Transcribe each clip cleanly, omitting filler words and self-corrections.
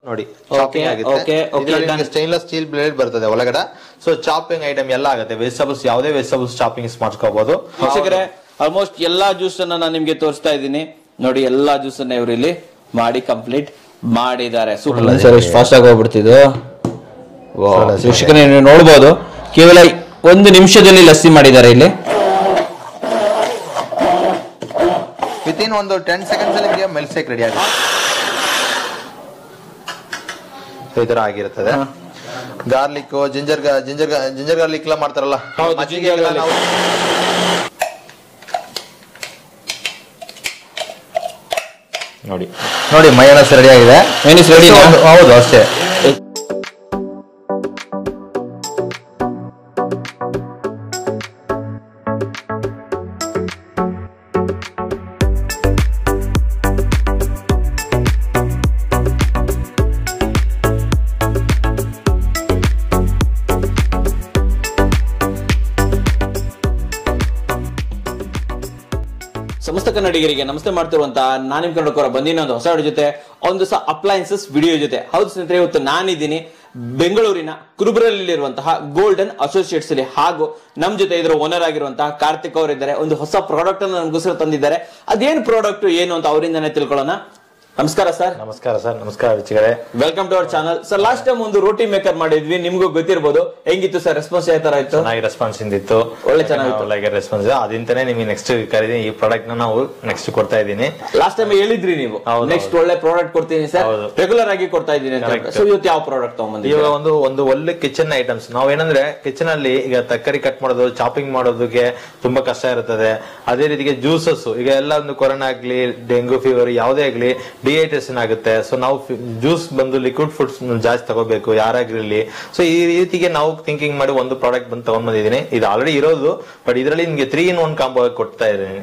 ನೋಡಿ ಚಾಪಿಂಗ್ ಆಗುತ್ತೆ. ಇದರಲ್ಲಿ ಸ್ಟೈನ್ಲೆಸ್ ಸ್ಟೀಲ್ ಬ್ಲೇಡ್ ಬರ್ತದೆ ಒಳಗಡೆ. ಸೊ ಚಾಪಿಂಗ್ ಐಟಮ್ ಎಲ್ಲ ಆಗುತ್ತೆ. ವೆಜಿಟೇಬಲ್ಸ್ ಯಾವುದೇ ವೆಜಿಟೇಬಲ್ಸ್ ಚಾಪಿಂಗ್ ಮಾಡ್ಕೋಬಹುದು. ಆಲ್ಮೋಸ್ಟ್ ಎಲ್ಲಾ ಜ್ಯೂಸ್ ಅನ್ನ ನಾನು ನಿಮ್ಗೆ ತೋರಿಸ್ತಾ ಇದ್ದೀನಿ. ನೋಡಿ ಎಲ್ಲಾ ಜ್ಯೂಸ್ ಅನ್ನ ಇವರು ಇಲ್ಲಿ ಮಾಡಿ ಕಂಪ್ಲೀಟ್ ಮಾಡಿದ್ದಾರೆ. ಸೂಪರ್ ಫಾಸ್ಟ್ ಆಗಿ ಹೋಗ್ಬಿಡ್ತಿದ್ದು. ವೀಕ್ಷಕರೇ ನೀವು ನೋಡಬಹುದು, ಕೇವಲ 1 ನಿಮಿಷದಲ್ಲಿ ಲಸ್ಸಿ ಮಾಡಿದ್ದಾರೆ ಇಲ್ಲಿ. ವಿತಿನ್ ಒಂದು 10 ಸೆಕೆಂಡ್ಸ್ ಅಲ್ಲಿ ಮಿಲ್ಕ್ ಶೇಕ್ ರೆಡಿ ಆಗುತ್ತೆ. ಈ ತರ ಆಗಿರ್ತದೆ. ಗಾರ್ಲಿಕ್, ಜಿಂಜರ್ ಗಾರ್ಲಿಕ್ ಎಲ್ಲ ಮಾಡ್ತಾರಲ್ಲ, ನೋಡಿ ನೋಡಿ ಮಯೋನೈಸ್ ರೆಡಿ ಆಗಿದೆ. ಹೌದು ಅಷ್ಟೇ. ಸಮಸ್ತ ಕನ್ನಡಿಗರಿಗೆ ನಮಸ್ತೆ ಮಾಡ್ತಿರುವಂತಹ ನಾನು ನಿಮ್ ಕನ್ನಡಕರ ಬಂದಿನ ಒಂದು ಹೊಸ ಜೊತೆ ಒಂದು ಅಪ್ಲೈನ್ಸಸ್ ವಿಡಿಯೋ ಜೊತೆ. ಹೌದು ಸ್ನೇಹಿತರೆ, ಇವತ್ತು ನಾನಿದ್ದೀನಿ ಬೆಂಗಳೂರಿನ ಕುರುಬರಲ್ಲಿರುವಂತಹ ಗೋಲ್ಡನ್ ಅಸೋಸಿಯೇಟ್ಸ್ ಅಲ್ಲಿ. ಹಾಗೂ ನಮ್ ಜೊತೆ ಇದರ ಓನರ್ ಆಗಿರುವಂತಹ ಕಾರ್ತಿಕ್ ಅವರಿದ್ದಾರೆ. ಒಂದು ಹೊಸ ಪ್ರಾಡಕ್ಟ್ ಅನ್ನು ನಮಗೋಸ್ಕರ ತಂದಿದ್ದಾರೆ. ಅದೇನು ಪ್ರಾಡಕ್ಟ್ ಏನು ಅಂತ ಅವರಿಂದನೇ ತಿಳ್ಕೊಳ್ಳೋಣ. ನಮಸ್ಕಾರ ಸರ್. ನಮಸ್ಕಾರ ಸರ್. ನಮಸ್ಕಾರ ವೀಕ್ಷಕರೇ, welcome to our channel. Sir, last time ಒಂದು ರೋಟಿ ಮೇಕರ್ ಮಾಡಿದ್ವಿ, ನಿಮ್ಗೂ ಗೊತ್ತಿರಬಹುದು. ಹೆಂಗಿತ್ತು ಸರ್ ರೆಸ್ಪಾನ್ಸ್? ಯಾವ ತರ ಆಯ್ತು? ಚೆನ್ನಾಗಿ ರೆಸ್ಪಾನ್ಸ್ ಇತ್ತು, ಒಳ್ಳೆ ಚೆನ್ನಾಗಿತ್ತು, ಒಳ್ಳೆ ರೆಸ್ಪಾನ್ಸ್. ಅದಿಂತಾನೆ ನಿಮಗೆ ನೆಕ್ಸ್ಟ್ ಕರೀದಿ ಈ ಪ್ರಾಡಕ್ಟ್ ನ ನಾವು ನೆಕ್ಸ್ಟ್ ಕೊಡ್ತಾ ಇದ್ದೀನಿ. ಲಾಸ್ಟ್ ಟೈಮ್ ಹೇಳಿದ್ರಿ ನೀವು ನೆಕ್ಸ್ಟ್ ಒಳ್ಳೆ ಪ್ರಾಡಕ್ಟ್ ಕೊಡ್ತೀನಿ ಸರ್, ರೆಗ್ಯುಲರ್ ಆಗಿ ಕೊಡ್ತಾ ಇದ್ದೀನಿ ಅಂತ. ಸೊ ಇವತ್ತು ಯಾವ ಪ್ರಾಡಕ್ಟ್ ತಗೊಂಡ್ಬಂದಿದ್ದೀವಿ? ಇವಾಗ ಒಂದು ಒಳ್ಳೆ ಕಿಚನ್ ಐಟಮ್ಸ್. ನಾವೇನಂದ್ರೆ ಕಿಚನ್ ಅಲ್ಲಿ ಈಗ ತರಕಾರಿ ಕಟ್ ಮಾಡೋದು, ಚಾಪಿಂಗ್ ಮಾಡೋದಕ್ಕೆ ತುಂಬಾ ಕಷ್ಟ ಇರುತ್ತದೆ. ಅದೇ ರೀತಿಗೆ ಜ್ಯೂಸಸ್, ಈಗ ಎಲ್ಲ ಒಂದು ಕೊರೋನಾ ಆಗ್ಲಿ, ಡೆಂಗು ಫೀವರ್ ಯಾವುದೇ ಆಗ್ಲಿ ಡಿಹೈಡ್ರೇಷನ್ ಆಗುತ್ತೆ. ಸೊ ನಾವು ಜ್ಯೂಸ್ ಬಂದು ಲಿಕ್ವಿಡ್ ಫುಡ್ಸ್ ಜಾಸ್ತಿ ತಗೋಬೇಕು ಯಾರಾಗಿರ್ಲಿ. ಸೊ ಈ ರೀತಿಗೆ ನಾವು ಥಿಂಕಿಂಗ್ ಮಾಡಿ ಒಂದು ಪ್ರಾಡಕ್ಟ್ ಬಂದು ತಗೊಂಡ್ ಬಂದಿದ್ದೀನಿ. ಇದು ಆಲ್ರೆಡಿ ಇರೋದು, ಬಟ್ ಇದರಲ್ಲಿ ನಿಮ್ಗೆ 3-in-1 ಕಾಂಬೋ ಕೊಡ್ತಾ ಇದ್ದೀನಿ.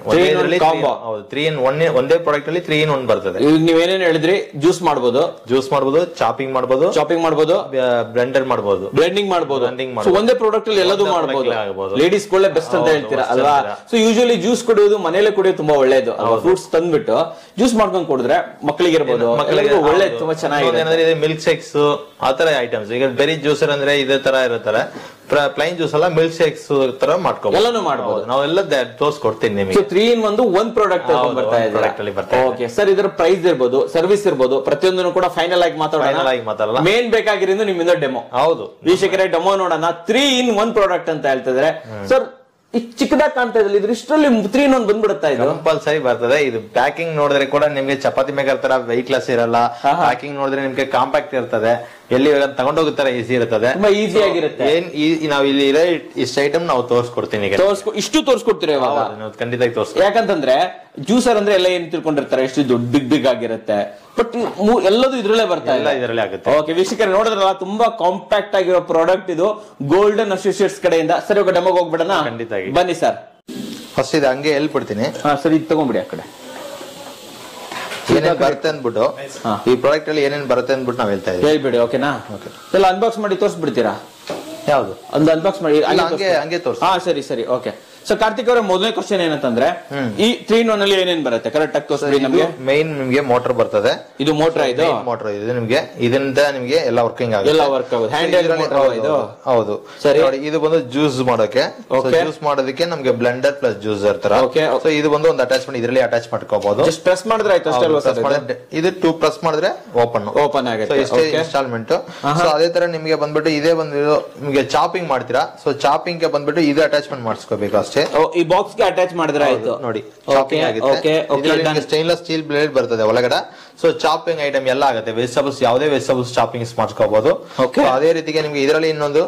3-in-1 ಒಂದೇ ಪ್ರಾಡಕ್ಟ್ ಅಲ್ಲಿ 3-in-1 ಬರ್ತದೆ. ನೀವೇನೇನು ಹೇಳಿದ್ರಿ? ಜ್ಯೂಸ್ ಮಾಡಬಹುದು, ಚಾಪಿಂಗ್ ಮಾಡಬಹುದು, ಬ್ಲೆಂಡರ್ ಮಾಡಬಹುದು, ಬ್ಲೆಂಡಿಂಗ್ ಮಾಡಬಹುದು. ಒಂದೇ ಪ್ರಾಡಕ್ಟ್ ಅಲ್ಲಿ ಎಲ್ಲದೂ ಮಾಡಬಹುದು. ಲೇಡೀಸ್ ಗಳೇ ಬೆಸ್ಟ್ ಅಂತ ಹೇಳ್ತೀರಾ ಅಲ್ವಾ? ಸೊ ಯೂಶುವಲಿ ಜ್ಯೂಸ್ ಕುಡಿಯೋದು ಮನೇಲೆ ಕುಡಿಯೋದು ತುಂಬಾ ಒಳ್ಳೇದು. ಫ್ರೂಟ್ಸ್ ತಂದ್ಬಿಟ್ಟು ಜ್ಯೂಸ್ ಮಾಡ್ಕೊಂಡು ಕುಡಿದ್ರೆ ಮಕ್ಕಳಿಗೆ ಇರ್ಬೋದು, ಒಳ್ಳೆ ತುಂಬಾ ಚೆನ್ನಾಗಿದೆ. ಮಿಲ್ಕ್ ಶೇಕ್ಸ್ ಆತರ ಐಟಮ್ಸ್. ಈಗ ಬೆರಿ ಜ್ಯೂಸರ್ ಅಂದ್ರೆ ಇದೇ ತರ ಇರುತ್ತಾರೆ. ಪ್ಲೈನ್ ಜ್ಯೂಸ್ ಎಲ್ಲ ಮಿಲ್ಕ್ ಶೇಕ್ಸ್ ತರ ಮಾಡ್ಕೋಬಹುದು, ಎಲ್ಲಾನು ಮಾಡಬಹುದು. ನಾವೆಲ್ಲ ತೋರಿಸ್ಕೊಡ್ತೀನಿ ನಿಮಗೆ. 3-in-1 ಪ್ರಾಡಕ್ಟ್ ಬರ್ತಾ ಇದೆ. ಓಕೆ ಸರ್, ಇದರ ಪ್ರೈಸ್ ಇರ್ಬೋದು, ಸರ್ವಿಸ್ ಇರ್ಬೋದು, ಪ್ರತಿಯೊಂದನ್ನು ಕೂಡ ಫೈನಲ್ ಆಗಿ ಮಾತಾಡೋಣ. ಮೇನ್ ಬೇಕಾಗಿರೋದು ನಿಮ್ಮಿಂದ ಡೆಮೋ. ಹೌದು ವೀಕ್ಷಕರೇ, ಡೆಮೋ ನೋಡೋಣ. 3-in-1 ಪ್ರಾಡಕ್ಟ್ ಅಂತ ಹೇಳ್ತಿದ್ರೆ ಸರ್, ಚಿಕ್ಕದಾಗಿ ಕಾಣ್ತಾ ಇದ್ರಲ್ಲಿ ಇಷ್ಟರಲ್ಲಿ 3-in-1 ಬಂದ್ಬಿಡುತ್ತಾ? ಇದು ಕಂಪಲ್ಸರಿ ಬರ್ತದೆ. ಇದು ಪ್ಯಾಕಿಂಗ್ ನೋಡಿದ್ರೆ ಕೂಡ ನಿಮ್ಗೆ ಚಪಾತಿ ಮೇಕರ್ ತರ ವೆಯ್ಟ್ ಲೆಸ್ ಇರಲ್ಲ. ಪ್ಯಾಕಿಂಗ್ ನೋಡಿದ್ರೆ ನಿಮ್ಗೆ ಕಾಂಪ್ಯಾಕ್ಟ್ ಇರ್ತದೆ, ಎಲ್ಲಿ ತಗೊಂಡೋಗೋ ತರ ಈಸಿ ಇರ್ತದೆ, ತುಂಬಾ ಈಸಿ ಆಗಿರುತ್ತೆ. ನಾವು ಇಲ್ಲಿ ಇಷ್ಟು ಐಟಮ್ ನಾವು ತೋರಿಸ್ಕೊಡ್ತೀನಿ. ಇಷ್ಟು ತೋರಿಸ್ಕೊಡ್ತೀರಾ ಇವಾಗ? ಖಂಡಿತ ತೋರಿಸ್ತೀವಿ. ಯಾಕಂತಂದ್ರೆ ಜ್ಯೂಸರ್ ಅಂದ್ರೆ ಎಲ್ಲ ಏನ್ ತಿಳ್ಕೊಂಡಿರ್ತಾರೆ, ಎಷ್ಟು ದೊಡ್ಡ ಬಿಗ್ ಆಗಿರುತ್ತೆ. ಬಟ್ ಎಲ್ಲದೂ ಇದ್ರಲ್ಲೇ ಬರ್ತಾ ಇಲ್ಲ, ಇದರಲ್ಲೇ ಆಗುತ್ತೆ. ಓಕೆ ವೀಕ್ಷಕರೇ, ನೋಡಿದ್ರಲ್ಲ ತುಂಬಾ ಕಾಂಪ್ಯಾಕ್ಟ್ ಆಗಿರೋ ಪ್ರಾಡಕ್ಟ್ ಇದು ಗೋಲ್ಡನ್ ಅಸೋಸಿಯೇಟ್ಸ್ ಕಡೆಯಿಂದ. ಸರಿ, ಇವಾಗ ಡೆಮೋಗೆ ಹೋಗ್ಬಿಡೋಣ. ಖಂಡಿತ ಬನ್ನಿ ಸರ್. ಫಸ್ಟ್ ಇದು ಹಂಗೆ ಹೇಳ್ಬಿಡ್ತೀನಿ. ಸರಿ, ಇದು ತಗೊಂಡ್ಬಿಡಿ ಆ ಕಡೆ. ಏನೇನ್ ಬರುತ್ತೆ ಅಂದ್ಬಿಟ್ಟು, ಈ ಪ್ರಾಡಕ್ಟ್ ಅಲ್ಲಿ ಏನೇನ್ ಬರುತ್ತೆ ಅಂದ್ಬಿಟ್ಟು ನಾವ್ ಹೇಳ್ತಾ ಇದ್ದೀವಿ. ಹೇಳ್ಬಿಡಿ, ಓಕೆನಾ? ಎಲ್ಲ ಅನ್ಬಾಕ್ಸ್ ಮಾಡಿ ತೋರಿಸ್ಬಿಡ್ತೀರಾ? ಯಾವ್ದು ಒಂದು ಅನ್ಬಾಕ್ಸ್ ಮಾಡಿ ಹಂಗೆ ತೋರಿಸಿ. ಸರಿ ಸರಿ, ಓಕೆ. ಸೊ ಕಾರ್ತಿಕ್ ಅವರ ಮೊದಲನೇ ಕ್ವಶನ್ ಏನಂತಂದ್ರೆ, ಈ 3-in-1 ಅಲ್ಲಿ ಏನೇನ್ ಬರುತ್ತೆ ಕರೆಕ್ಟ್ ಆಗಿ ತೋರಿಸ್ಬಿಡಿ ನಮಗೆ. ಮೈನ್ ನಿಮ್ಗೆ ಮೋಟರ್ ಬರ್ತದೆ. ಇದು ಮೋಟರ್, ಇದು ಮೋಟರ್ ಇದು ನಿಮ್ಗೆ ಇದರಿಂದ ನಿಮ್ಗೆ ಎಲ್ಲ ವರ್ಕಿಂಗ್ ಆಗುತ್ತೆ. ಎಲ್ಲ ವರ್ಕ್ ಆಗುತ್ತೆ. ಹ್ಯಾಂಡ್ ಮೋಟರ್ ಇದು. ಹೌದು ಸರಿ. ಇದು ಬಂದು ಜ್ಯೂಸ್ ಮಾಡೋಕೆ, ಜ್ಯೂಸ್ ಮಾಡೋದಕ್ಕೆ ನಮ್ಗೆ ಬ್ಲೆಂಡರ್ ಪ್ಲಸ್ ಜ್ಯೂಸರ್ ತರ. ಸೊ ಇದು ಬಂದು ಒಂದು ಅಟ್ಯಾಚ್ಮೆಂಟ್ ಇದರಲ್ಲಿ ಅಟ್ಯಾಚ್ ಮಾಡ್ಕೋಬಹುದು. ಜಸ್ಟ್ ಪ್ರೆಸ್ ಮಾಡಿದ್ರೆ ಆಯ್ತು ಅಷ್ಟೇ ಅಲ್ವಾ ಸರ್? ಇದು 2 ಪ್ರೆಸ್ ಮಾಡಿದ್ರೆ ಓಪನ್ ಆಗುತ್ತೆ. ಇಷ್ಟೇ ಇನ್ಸ್ಟಾಲ್ಮೆಂಟ್. ಸೊ ಅದೇ ತರ ನಿಮ್ಗೆ ಬಂದ್ಬಿಟ್ಟು ಇದೇ ಬಂದು ನಿಮ್ಗೆ ಚಾಪಿಂಗ್ ಮಾಡ್ತೀರಾ. ಸೊ ಚಾಪಿಂಗ್ ಗೆ ಬಂದ್ಬಿಟ್ಟು ಇದು ಅಟ್ಯಾಚ್ಮೆಂಟ್ ಮಾಡಿಸ್ಕೋಬೇಕು ಅಷ್ಟೇ. ಈ ಬಾಕ್ಸ್ ಗೆ ಅಟ್ಯಾಚ್ ಮಾಡಿದ್ರೆ ಆಯ್ತು. ನೋಡಿ ಚಾಪಿಂಗ್ ಆಗುತ್ತೆ. ಇದರಲ್ಲಿ ಸ್ಟೈನ್ಲೆಸ್ ಸ್ಟೀಲ್ ಬ್ಲೇಡ್ ಬರ್ತದೆ ಒಳಗಡೆ. ಸೊ ಚಾಪಿಂಗ್ ಐಟಮ್ ಎಲ್ಲ ಆಗುತ್ತೆ. ವೆಜಿಟೇಬಲ್ಸ್ ಯಾವುದೇ ವೆಜಿಟೇಬಲ್ಸ್ ಚಾಪಿಂಗ್ ಮಾಡ್ಕೋಬಹುದು. ಅದೇ ರೀತಿಗೆ ನಿಮ್ಗೆ ಇದರಲ್ಲಿ ಇನ್ನೊಂದು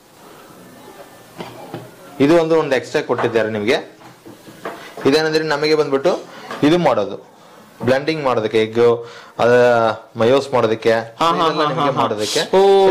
ಇದು ಒಂದು ಎಕ್ಸ್ಟ್ರಾ ಕೊಟ್ಟಿದ್ದಾರೆ ನಿಮ್ಗೆ. ಇದೇನಂದ್ರೆ ನಮಗೆ ಬಂದ್ಬಿಟ್ಟು ಇದು ಮಾಡೋದು ಬ್ಲೆಂಡಿಂಗ್ ಮಾಡೋದಕ್ಕೆ, ಎಗ್ ಮಯೋಸ್ ಮಾಡೋದಕ್ಕೆ, ಮಾಡೋದಕ್ಕೆ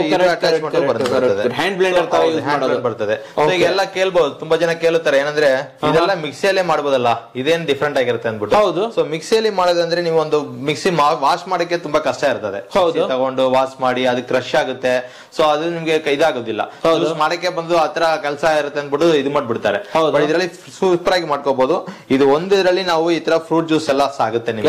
ಬರ್ತದೆ. ಈಗೆಲ್ಲ ಕೇಳ್ಬಹುದು, ತುಂಬಾ ಜನ ಕೇಳುತ್ತಾರೆ ಏನಂದ್ರೆ ಇದೆಲ್ಲ ಮಿಕ್ಸಿಯಲ್ಲೇ ಮಾಡಬಹುದಲ್ಲ, ಇದೇನ್ ಡಿಫ್ರೆಂಟ್ ಆಗಿರುತ್ತೆ ಅಂದ್ಬಿಟ್ಟು. ಹೌದು. ಸೊ ಮಿಕ್ಸಿಯಲ್ಲಿ ಮಾಡೋದಂದ್ರೆ ನೀವು ಒಂದು ಮಿಕ್ಸಿ ವಾಶ್ ಮಾಡಕ್ಕೆ ತುಂಬಾ ಕಷ್ಟ ಇರ್ತದೆ. ತಗೊಂಡು ವಾಶ್ ಮಾಡಿ ಅದು ಕ್ರಶ್ ಆಗುತ್ತೆ. ಸೊ ಅದು ನಿಮ್ಗೆ ಇದಾಗೋದಿಲ್ಲ. ಮಾಡಕ್ಕೆ ಬಂದು ಆತರ ಕೆಲಸ ಇರುತ್ತೆ ಅಂದ್ಬಿಟ್ಟು ಇದು ಮಾಡ್ಬಿಡ್ತಾರೆ. ಇದರಲ್ಲಿ ಸೂಪರ್ ಆಗಿ ಮಾಡ್ಕೋಬಹುದು. ಇದು ಒಂದಿದ್ರಲ್ಲಿ ನಾವು ಈ ತರ ಫ್ರೂಟ್ ಜ್ಯೂಸ್ ಎಲ್ಲ ಆಗುತ್ತೆ ನಿಮ್ಗೆ.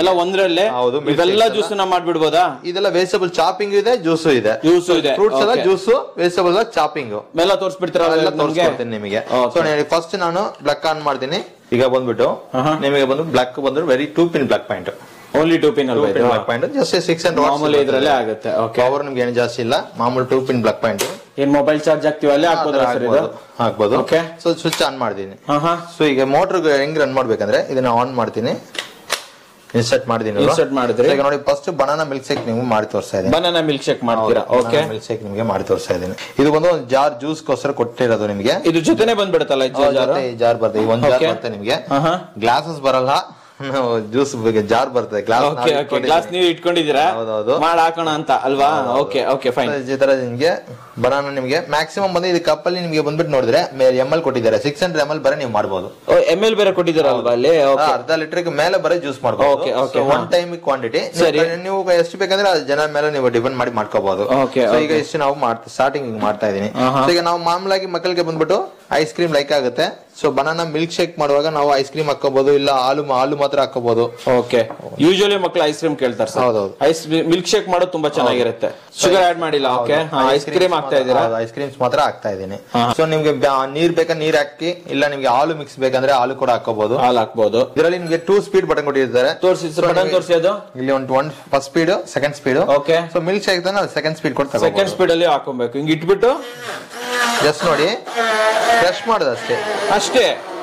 ಎಲ್ಲ ಒಂದ್ರಲ್ಲೇ ಇವೆಲ್ಲ ಜ್ಯೂಸ್ ಮಾಡ್ಬಿಡ್ಬೋದಾ? ಇದೆಲ್ಲ ವೆಜಿಟಬಲ್ ಚಾಪಿಂಗ್ ಇದೆ, ಜ್ಯೂಸ್ ಇದೆ, ಇದೆ, ಫ್ರೂಟ್ಸ್ ಎಲ್ಲ ಜ್ಯೂಸ್, ವೆಜಿಟಬಲ್ ಚಾಪಿಂಗ್ ಎಲ್ಲ ತೋರಿಸ್ಬಿಡ್ತೀರಾ? ತೋರಿಸ್ಕೊಡ್ತೀನಿ ನಿಮಗೆ. ಸೊ ಫಸ್ಟ್ ನಾನು ಬ್ಲಾಕ್ ಆನ್ ಮಾಡ್ತೀನಿ. ಈಗ ಬಂದ್ಬಿಟ್ಟು ನಿಮಗೆ ಬಂದು ಬ್ಲಾಕ್ ಬಂದ್ರೆ very 2 pin block point, only 2 pin block point, just 600 ಮಾಮೂಲಿ ಇದ್ರಲ್ಲೇ ಆಗುತ್ತೆ. ಓಕೆ, ಪವರ್ ನಿಮ್ಗೆ ಏನು ಜಾಸ್ತಿ ಇಲ್ಲ, ಮಾಮೂಲಿ 2 pin ಬ್ಲಾಕ್ ಪಾಯಿಂಟ್. ಏನ್ ಮೊಬೈಲ್ ಚಾರ್ಜ್ ಆಗ್ತೀವಿ ಅಲ್ಲೇ ಹಾಕ್ಬೋದು. ಓಕೆ, ಸೊ ಸ್ವಿಚ್ ಆನ್ ಮಾಡಿದೀನಿ. ಸೊ ಈಗ ಮೋಟರ್ ಹೆಂಗ್ ರನ್ ಮಾಡ್ಬೇಕಂದ್ರೆ ಇದನ್ನ ಆನ್ ಮಾಡ್ತೀನಿ, ಇನ್ಸರ್ಟ್ ಮಾಡಿದೀನಿ. ಇನ್ಸರ್ಟ್ ಮಾಡಿದ್ರೆ ಈಗ ನೋಡಿ ಫಸ್ಟ್ ಬನಾನಾ ಮಿಲ್ಕ್ ಶೇಕ್ ನೀವು ಮಾಡಿ ತೋರಿಸ್ತಾ ಇದ್ದೀನಿ. ಬನಾನಾ ಮಿಲ್ಕ್ ಶೇಕ್ ಮಾಡ್ತೀರಾ? ಓಕೆ, ಮಿಲ್ಕ್ ಶೇಕ್ ನಿಮಗೆ ಮಾಡಿ ತೋರಿಸ್ತಾ ಇದ್ದೀನಿ. ಇದು ಒಂದು ಜಾರ್ ಜ್ಯೂಸ್ ಗೋಸ್ಕರ ಕೊಟ್ಟಿರೋದು ನಿಮಗೆ. ಇದು ಜೊತೆನೆ ಬಂದ್ಬಿಡುತ್ತಲ್ಲ ಜಾರ್ ಬರ್ತದೆ, ಒಂದ್ ಜಾರ್ ಬರುತ್ತೆ ನಿಮಗೆ. ಗ್ಲಾಸಸ್ ಬರಲ್ಲ, ಜ್ಯೂಸ್ ಜಾರ್ ಬರ್ತದೆ. ಗ್ಲಾಸ್ ನೀವು ಇಟ್ಕೊಂಡಿದ್ದೀರಾ ಮಾಡಿ ಹಾಕೋಣ ಅಂತ ಅಲ್ವಾ? Okay okay fine. ಈ ತರ ನಿಮಗೆ ಬನಾನಾ ನಿಮಗೆ ಮ್ಯಾಕ್ಸಿಮಮ್ ಬಂದು ಇದು ಕಪ್ ಅಲ್ಲಿ ನಿಮಗೆ ಬಂದ್ಬಿಟ್ಟು ನೋಡಿದ್ರೆ ml ಕೊಟ್ಟಿದ್ದಾರೆ. 600 ml ಬರೀ ನೀವು ಮಾಡಬಹುದು. ml ಬೇರೆ ಕೊಟ್ಟಿದ್ದಾರಲ್ವಾ ಅಲ್ಲಿ? ಅರ್ಧ ಲೀಟರ್ ಮೇಲೆ ಬರೀ ಜ್ಯೂಸ್ ಮಾಡಬಹುದು. One time quantity. ನೀವು ಎಷ್ಟು ಬೇಕಂದ್ರೆ ಜನ ಮೇಲೆ ನೀವು ಡಿಪೆಂಡ್ ಮಾಡಿ ಮಾಡ್ಕೋಬಹುದು. ಈಗ ಇಷ್ಟು ನಾವು ಸ್ಟಾರ್ಟಿಂಗ್ ಮಾಡ್ತಾ ಇದೀನಿ. ಈಗ ನಾವು ಮಾಮೂಲಾಗಿ ಮಕ್ಕಳಿಗೆ ಬಂದ್ಬಿಟ್ಟು ಐಸ್ ಕ್ರೀಮ್ ಲೈಕ್ ಆಗುತ್ತೆ. ಸೊ ಬನಾನಾ ಮಿಲ್ಕ್ ಶೇಕ್ ಮಾಡುವಾಗ ನಾವು ಐಸ್ ಕ್ರೀಮ್ ಹಾಕೋಬಹುದು, ಇಲ್ಲ ಹಾಲು ಮಾತ್ರ ಹಾಕೋಬಹುದು. ಓಕೆ, ಯೂಶುವಲಿ ಮಕ್ಕಳು ಐಸ್ ಕ್ರೀಮ್ ಕೇಳ್ತಾರೆ. ಹೌದೌದು, ಐಸ್ ಮಿಲ್ಕ್ ಶೇಕ್ ಮಾಡೋದು ತುಂಬಾ ಚೆನ್ನಾಗಿರುತ್ತೆ. ಶುಗರ್ ಆಡ್ ಮಾಡಿಲ್ಲ. ಓಕೆ, ಐಸ್ ಕ್ರೀಮ್ ಹಾಕ್ತಾ ಇದ್ದೀರಾ? ಐಸ್ ಕ್ರೀಮ್ಸ್ ಮಾತ್ರ ಹಾಕ್ತಾ ಇದೀನಿ. ಸೊ ನಿಮ್ಗೆ ನೀರ್ ಬೇಕಾ ನೀರ್ ಹಾಕಿ, ಇಲ್ಲ ನಿಮ್ಗೆ ಹಾಲು ಮಿಕ್ಸ್ ಬೇಕಂದ್ರೆ ಹಾಲು ಕೂಡ ಹಾಕೋಬಹುದು. ಹಾಲು ಹಾಕಬಹುದು. ಇದರಲ್ಲಿ ನಿಮ್ಗೆ 2 ಸ್ಪೀಡ್ ಬಟನ್ ಕೊಟ್ಟಿರ್ತಾರೆ. ಬಟನ್ ತೋರಿಸಿ. ಅದು ಇಲ್ಲಿ ಒಂದು first speed, second speed. Okay, so milk shake second speed ಕೊಡ್ತಾರೆ. ಸೆಕೆಂಡ್ ಸ್ಪೀಡ್ ಅಲ್ಲಿ ಹಾಕೊಬೇಕು. ಹಿಂಗ್ ಇಟ್ಬಿಟ್ಟು ಜಸ್ಟ್ ನೋಡಿ ಫ್ರೆಶ್ ಮಾಡೋದು ಅಷ್ಟೇ.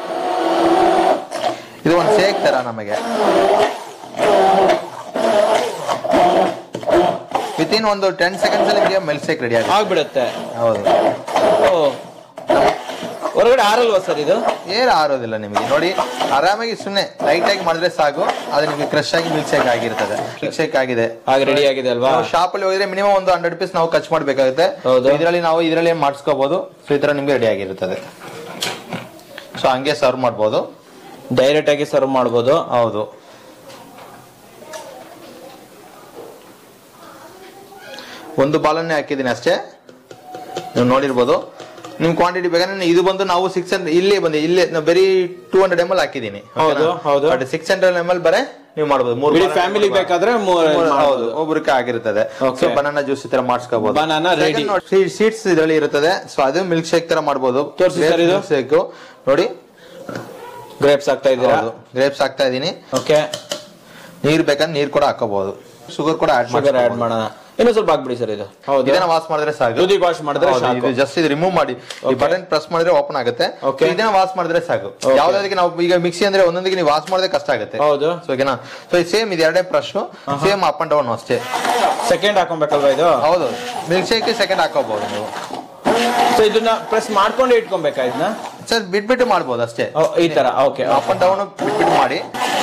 ಇದು ಒಂದು ಶೇಕ್ ತರ ನಮಗೆ ವಿತಿನ್ ಒಂದು 10 seconds ಅಲ್ಲಿ ನಿಮಗೆ ಮಿಲ್ಕ್ ಶೇಕ್ ರೆಡಿ ಆಗ್ಬಿಡುತ್ತೆ. ಹೌದು. ಹೊರಗಡೆ ಆರಲ್ವಾ ಸರ್? ಇದು ಏನು ಆರೋದಿಲ್ಲ ನಿಮಗೆ. ನೋಡಿ ಆರಾಮಾಗಿ ಸುಮ್ಮನೆ ಲೈಟ್ ಆಗಿ ಮಾಡಿದ್ರೆ ಸಾಕು, ಅದು ನಿಮಗೆ ಕ್ರಶ್ ಆಗಿ ಮಿಲ್ಕ್ ಶೇಕ್ ಆಗಿರ್ತದೆ. ಮಿಲ್ಕ್ ಶೇಕ್ ಆಗಿದೆ, ರೆಡಿ ಆಗಿದೆ ಅಲ್ವಾ? ಶಾಪ್ ಅಲ್ಲಿ ಹೋಗಿದ್ರೆ ಮಿನಿಮಮ್ ಒಂದು 100 rupees ನಾವು ಖರ್ಚು ಮಾಡ್ಬೇಕಾಗುತ್ತೆ. ಇದರಲ್ಲಿ ಮಾಡಿಸ್ಕೋಬಹುದು. ಸೊ ಈ ತರ ನಿಮ್ಗೆ ರೆಡಿ ಆಗಿರ್ತದೆ. ಸೊ ಹಂಗೆ ಸರ್ವ್ ಮಾಡ್ಬೋದು, ಡೈರೆಕ್ಟ್ ಆಗಿ ಸರ್ವ್ ಮಾಡ್ಬೋದು. ಹೌದು, ಒಂದು ಬಾಲನ್ನೇ ಹಾಕಿದ್ದೀನಿ ಅಷ್ಟೇ. ನೀವು ನೋಡಿರ್ಬೋದು. ನಿಮ್ ಕ್ವಾಂಟಿಟಿ ಬೇಕಾದ್ರೆ ಇದು ಬಂದು ನಾವು 600 ಇಲ್ಲೇ ಬರೀ 200 ml ಹಾಕಿದೀನಿ. 600 ml ಬರೇ ನೀವು ಮಾಡಬಹುದು. ಫ್ಯಾಮಿಲಿ ಬೇಕಾದ್ರೆ ಒಬ್ಬರಿಗೆ ಆಗಿರ್ತದೆ. ಸೊ ಬನಾನಾ ಜ್ಯೂಸ್ ಈ ತರ ಮಾಡಿಸ್ಕೋಬಹುದು. ಬನಾನಾ ರೆಡಿ ಸೀಡ್ಸ್ ಇದರಲ್ಲಿ ಇರುತ್ತದೆ. ಸೊ ಅದು ಮಿಲ್ಕ್ ಶೇಕ್ ತರ ಮಾಡಬಹುದು. ಶೇಕ್ ನೋಡಿ, ಗ್ರೇಪ್ಸ್ ಹಾಕ್ತಾ ಇದ್ದೀರಾ? ಗ್ರೇಪ್ಸ್ ಹಾಕ್ತಾ ಇದೀನಿ. ಓಕೆ, ನೀರ್ ಬೇಕಂದ್ರೆ ನೀರ್ ಕೂಡ ಹಾಕೋಬಹುದು. ಶುಗರ್ ಕೂಡ ಆಡ್ ಮಾಡೋಣ. ಇನ್ನೂ ಸ್ವಲ್ಪ ಹಾಕ್ಬಿಡಿ ಸರ್. ಇದು ಇದನ್ನ ವಾಶ್ ಮಾಡಿದ್ರೆ ಸಾಕು. ವಾಶ್ ಮಾಡಿದ್ರೆ ಸಾಕು. ಜಸ್ಟ್ ಇದು ರಿಮೂವ್ ಮಾಡಿ ಈ ಬಟನ್ ಪ್ರೆಸ್ ಮಾಡಿದ್ರೆ ಓಪನ್ ಆಗುತ್ತೆ. ಇದನ್ನ ವಾಶ್ ಮಾಡಿದ್ರೆ ಸಾಕು. ಯಾವ್ದಾದಕ್ಕೆ ನಾವು ಈಗ ಮಿಕ್ಸಿ ಅಂದ್ರೆ ಒಂದೊಂದಿಗೆ ನೀವು ವಾಶ್ ಮಾಡಿದ್ರೆ ಕಷ್ಟ ಆಗುತ್ತೆ. ಹೌದು. ಸೊ ಓಕೆನಾ? ಸೊ ಸೇಮ್ ಇದು ಎರಡೇ brush, same up and down ಅಷ್ಟೇ. ಸೆಕೆಂಡ್ ಹಾಕೊಬೇಕಲ್ವಾ ಇದು? ಹೌದು, ಮಿಲ್ಕ್ ಶೇಕ್ ಸೆಕೆಂಡ್ ಹಾಕೋಬಹುದು ನೀವು. ಸೊ ಇದನ್ನ ಪ್ರೆಸ್ ಮಾಡ್ಕೊಂಡು ಇಟ್ಕೊಬೇಕಾ ಇದನ್ನ? ಸರ್ ಬಿಟ್ಬಿಟ್ಟು ಮಾಡ್ಬೋದು ಅಷ್ಟೇ ಈ ತರ. ಓಕೆ, ಅಪ್ ಅಂಡ್ ಡೌನ್ ಬಿಟ್ಬಿಟ್ಟು ಮಾಡಿ.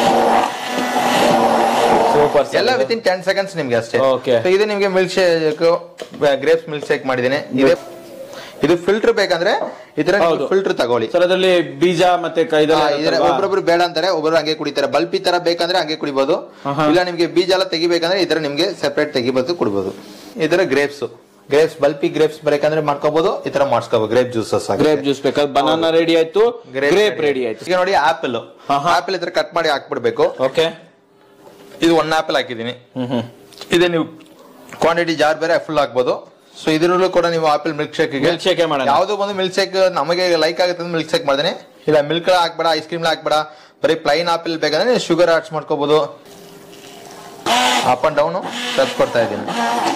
ಸೂಪರ್. ಎಲ್ಲ ವಿತಿನ್ 10 seconds ನಿಮ್ಗೆ ಅಷ್ಟೇ. ಓಕೆ, ಇದು ನಿಮ್ಗೆ milk shake, grapes milk shake ಮಾಡಿದ್ದೀನಿ. ಇದು ಫಿಲ್ಟರ್ ಬೇಕಂದ್ರೆ ಇದರ ಫಿಲ್ಟರ್ ತಗೊಳ್ಳಿ. ಸರ್ ಅದರಲ್ಲಿ ಬೀಜ ಮತ್ತೆ ಒಬ್ಬೊಬ್ರು ಬೇಡ ಅಂತಾರೆ, ಒಬ್ಬರು ಹಂಗೆ ಕುಡಿತಾರೆ. ಬಲ್ಪಿ ತರ ಬೇಕಂದ್ರೆ ಹಂಗೆ ಕುಡಿಬಹುದು, ಇಲ್ಲ ನಿಮ್ಗೆ ಬೀಜ ಎಲ್ಲ ತೆಗಿಬೇಕಂದ್ರೆ ಇದರ ನಿಮ್ಗೆ ಸೆಪರೇಟ್ ತೆಗಿಬಹುದು, ಕುಡಿಬಹುದು. ಇದರ ಗ್ರೇಪ್ಸ್ ಬಲ್ಪಿ ಗ್ರೇಪ್ಸ್ ಬೇಕಂದ್ರೆ ಮಾಡ್ಕೋಬಹುದು, ಈ ತರ ಮಾಡ್ಸ್ಕೋಬಹುದು. ಗ್ರೇಪ್ ಜ್ಯೂಸ್ ಬೇಕಾದ್ರೆ ಬನಾನಾ ರೆಡಿ ಆಯ್ತು, ಗ್ರೇಪ್ ರೆಡಿ ಆಯ್ತು. ಈಗ ನೋಡಿ ಆಪಲ್ ಈ ತರ ಕಟ್ ಮಾಡಿ ಹಾಕ್ಬಿಡ್ಬೇಕು. ಓಕೆ, ಇದು 1 ಆಪಲ್ ಹಾಕಿದೀನಿ. ಇದೇ ನೀವು ಕ್ವಾಂಟಿಟಿ ಜಾರ್ ಬೇರೆ ಫುಲ್ ಹಾಕ್ಬೋದು. ಸೊ ಇದರಲ್ಲೂ ಕೂಡ ನೀವು ಆಪಲ್ ಮಿಲ್ಕ್ ಶೇಕ್ ಯಾವ್ದು ಬಂದು ಮಿಲ್ಕ್ ಶೇಕ್ ನಮಗೆ ಲೈಕ್ ಆಗುತ್ತೆ ಮಿಲ್ಕ್ ಶೇಕ್ ಮಾಡಿದ್ರೆ, ಇಲ್ಲ ಮಿಲ್ಕ್ ಹಾಕ್ಬೇಡ, ಐಸ್ ಕ್ರೀಮ್ ಹಾಕ್ಬೇಡ, ಬರೀ ಪ್ಲೈನ್ ಆಪಲ್ ಬೇಕಂದ್ರೆ ಶುಗರ್ ಆಡ್ಸ್ ಮಾಡ್ಕೋಬಹುದು. ಅಪ್ ಅಂಡ್ ಡೌನ್ ಟಚ್ ಕೊಡ್ತಾ ಇದ್ದೀನಿ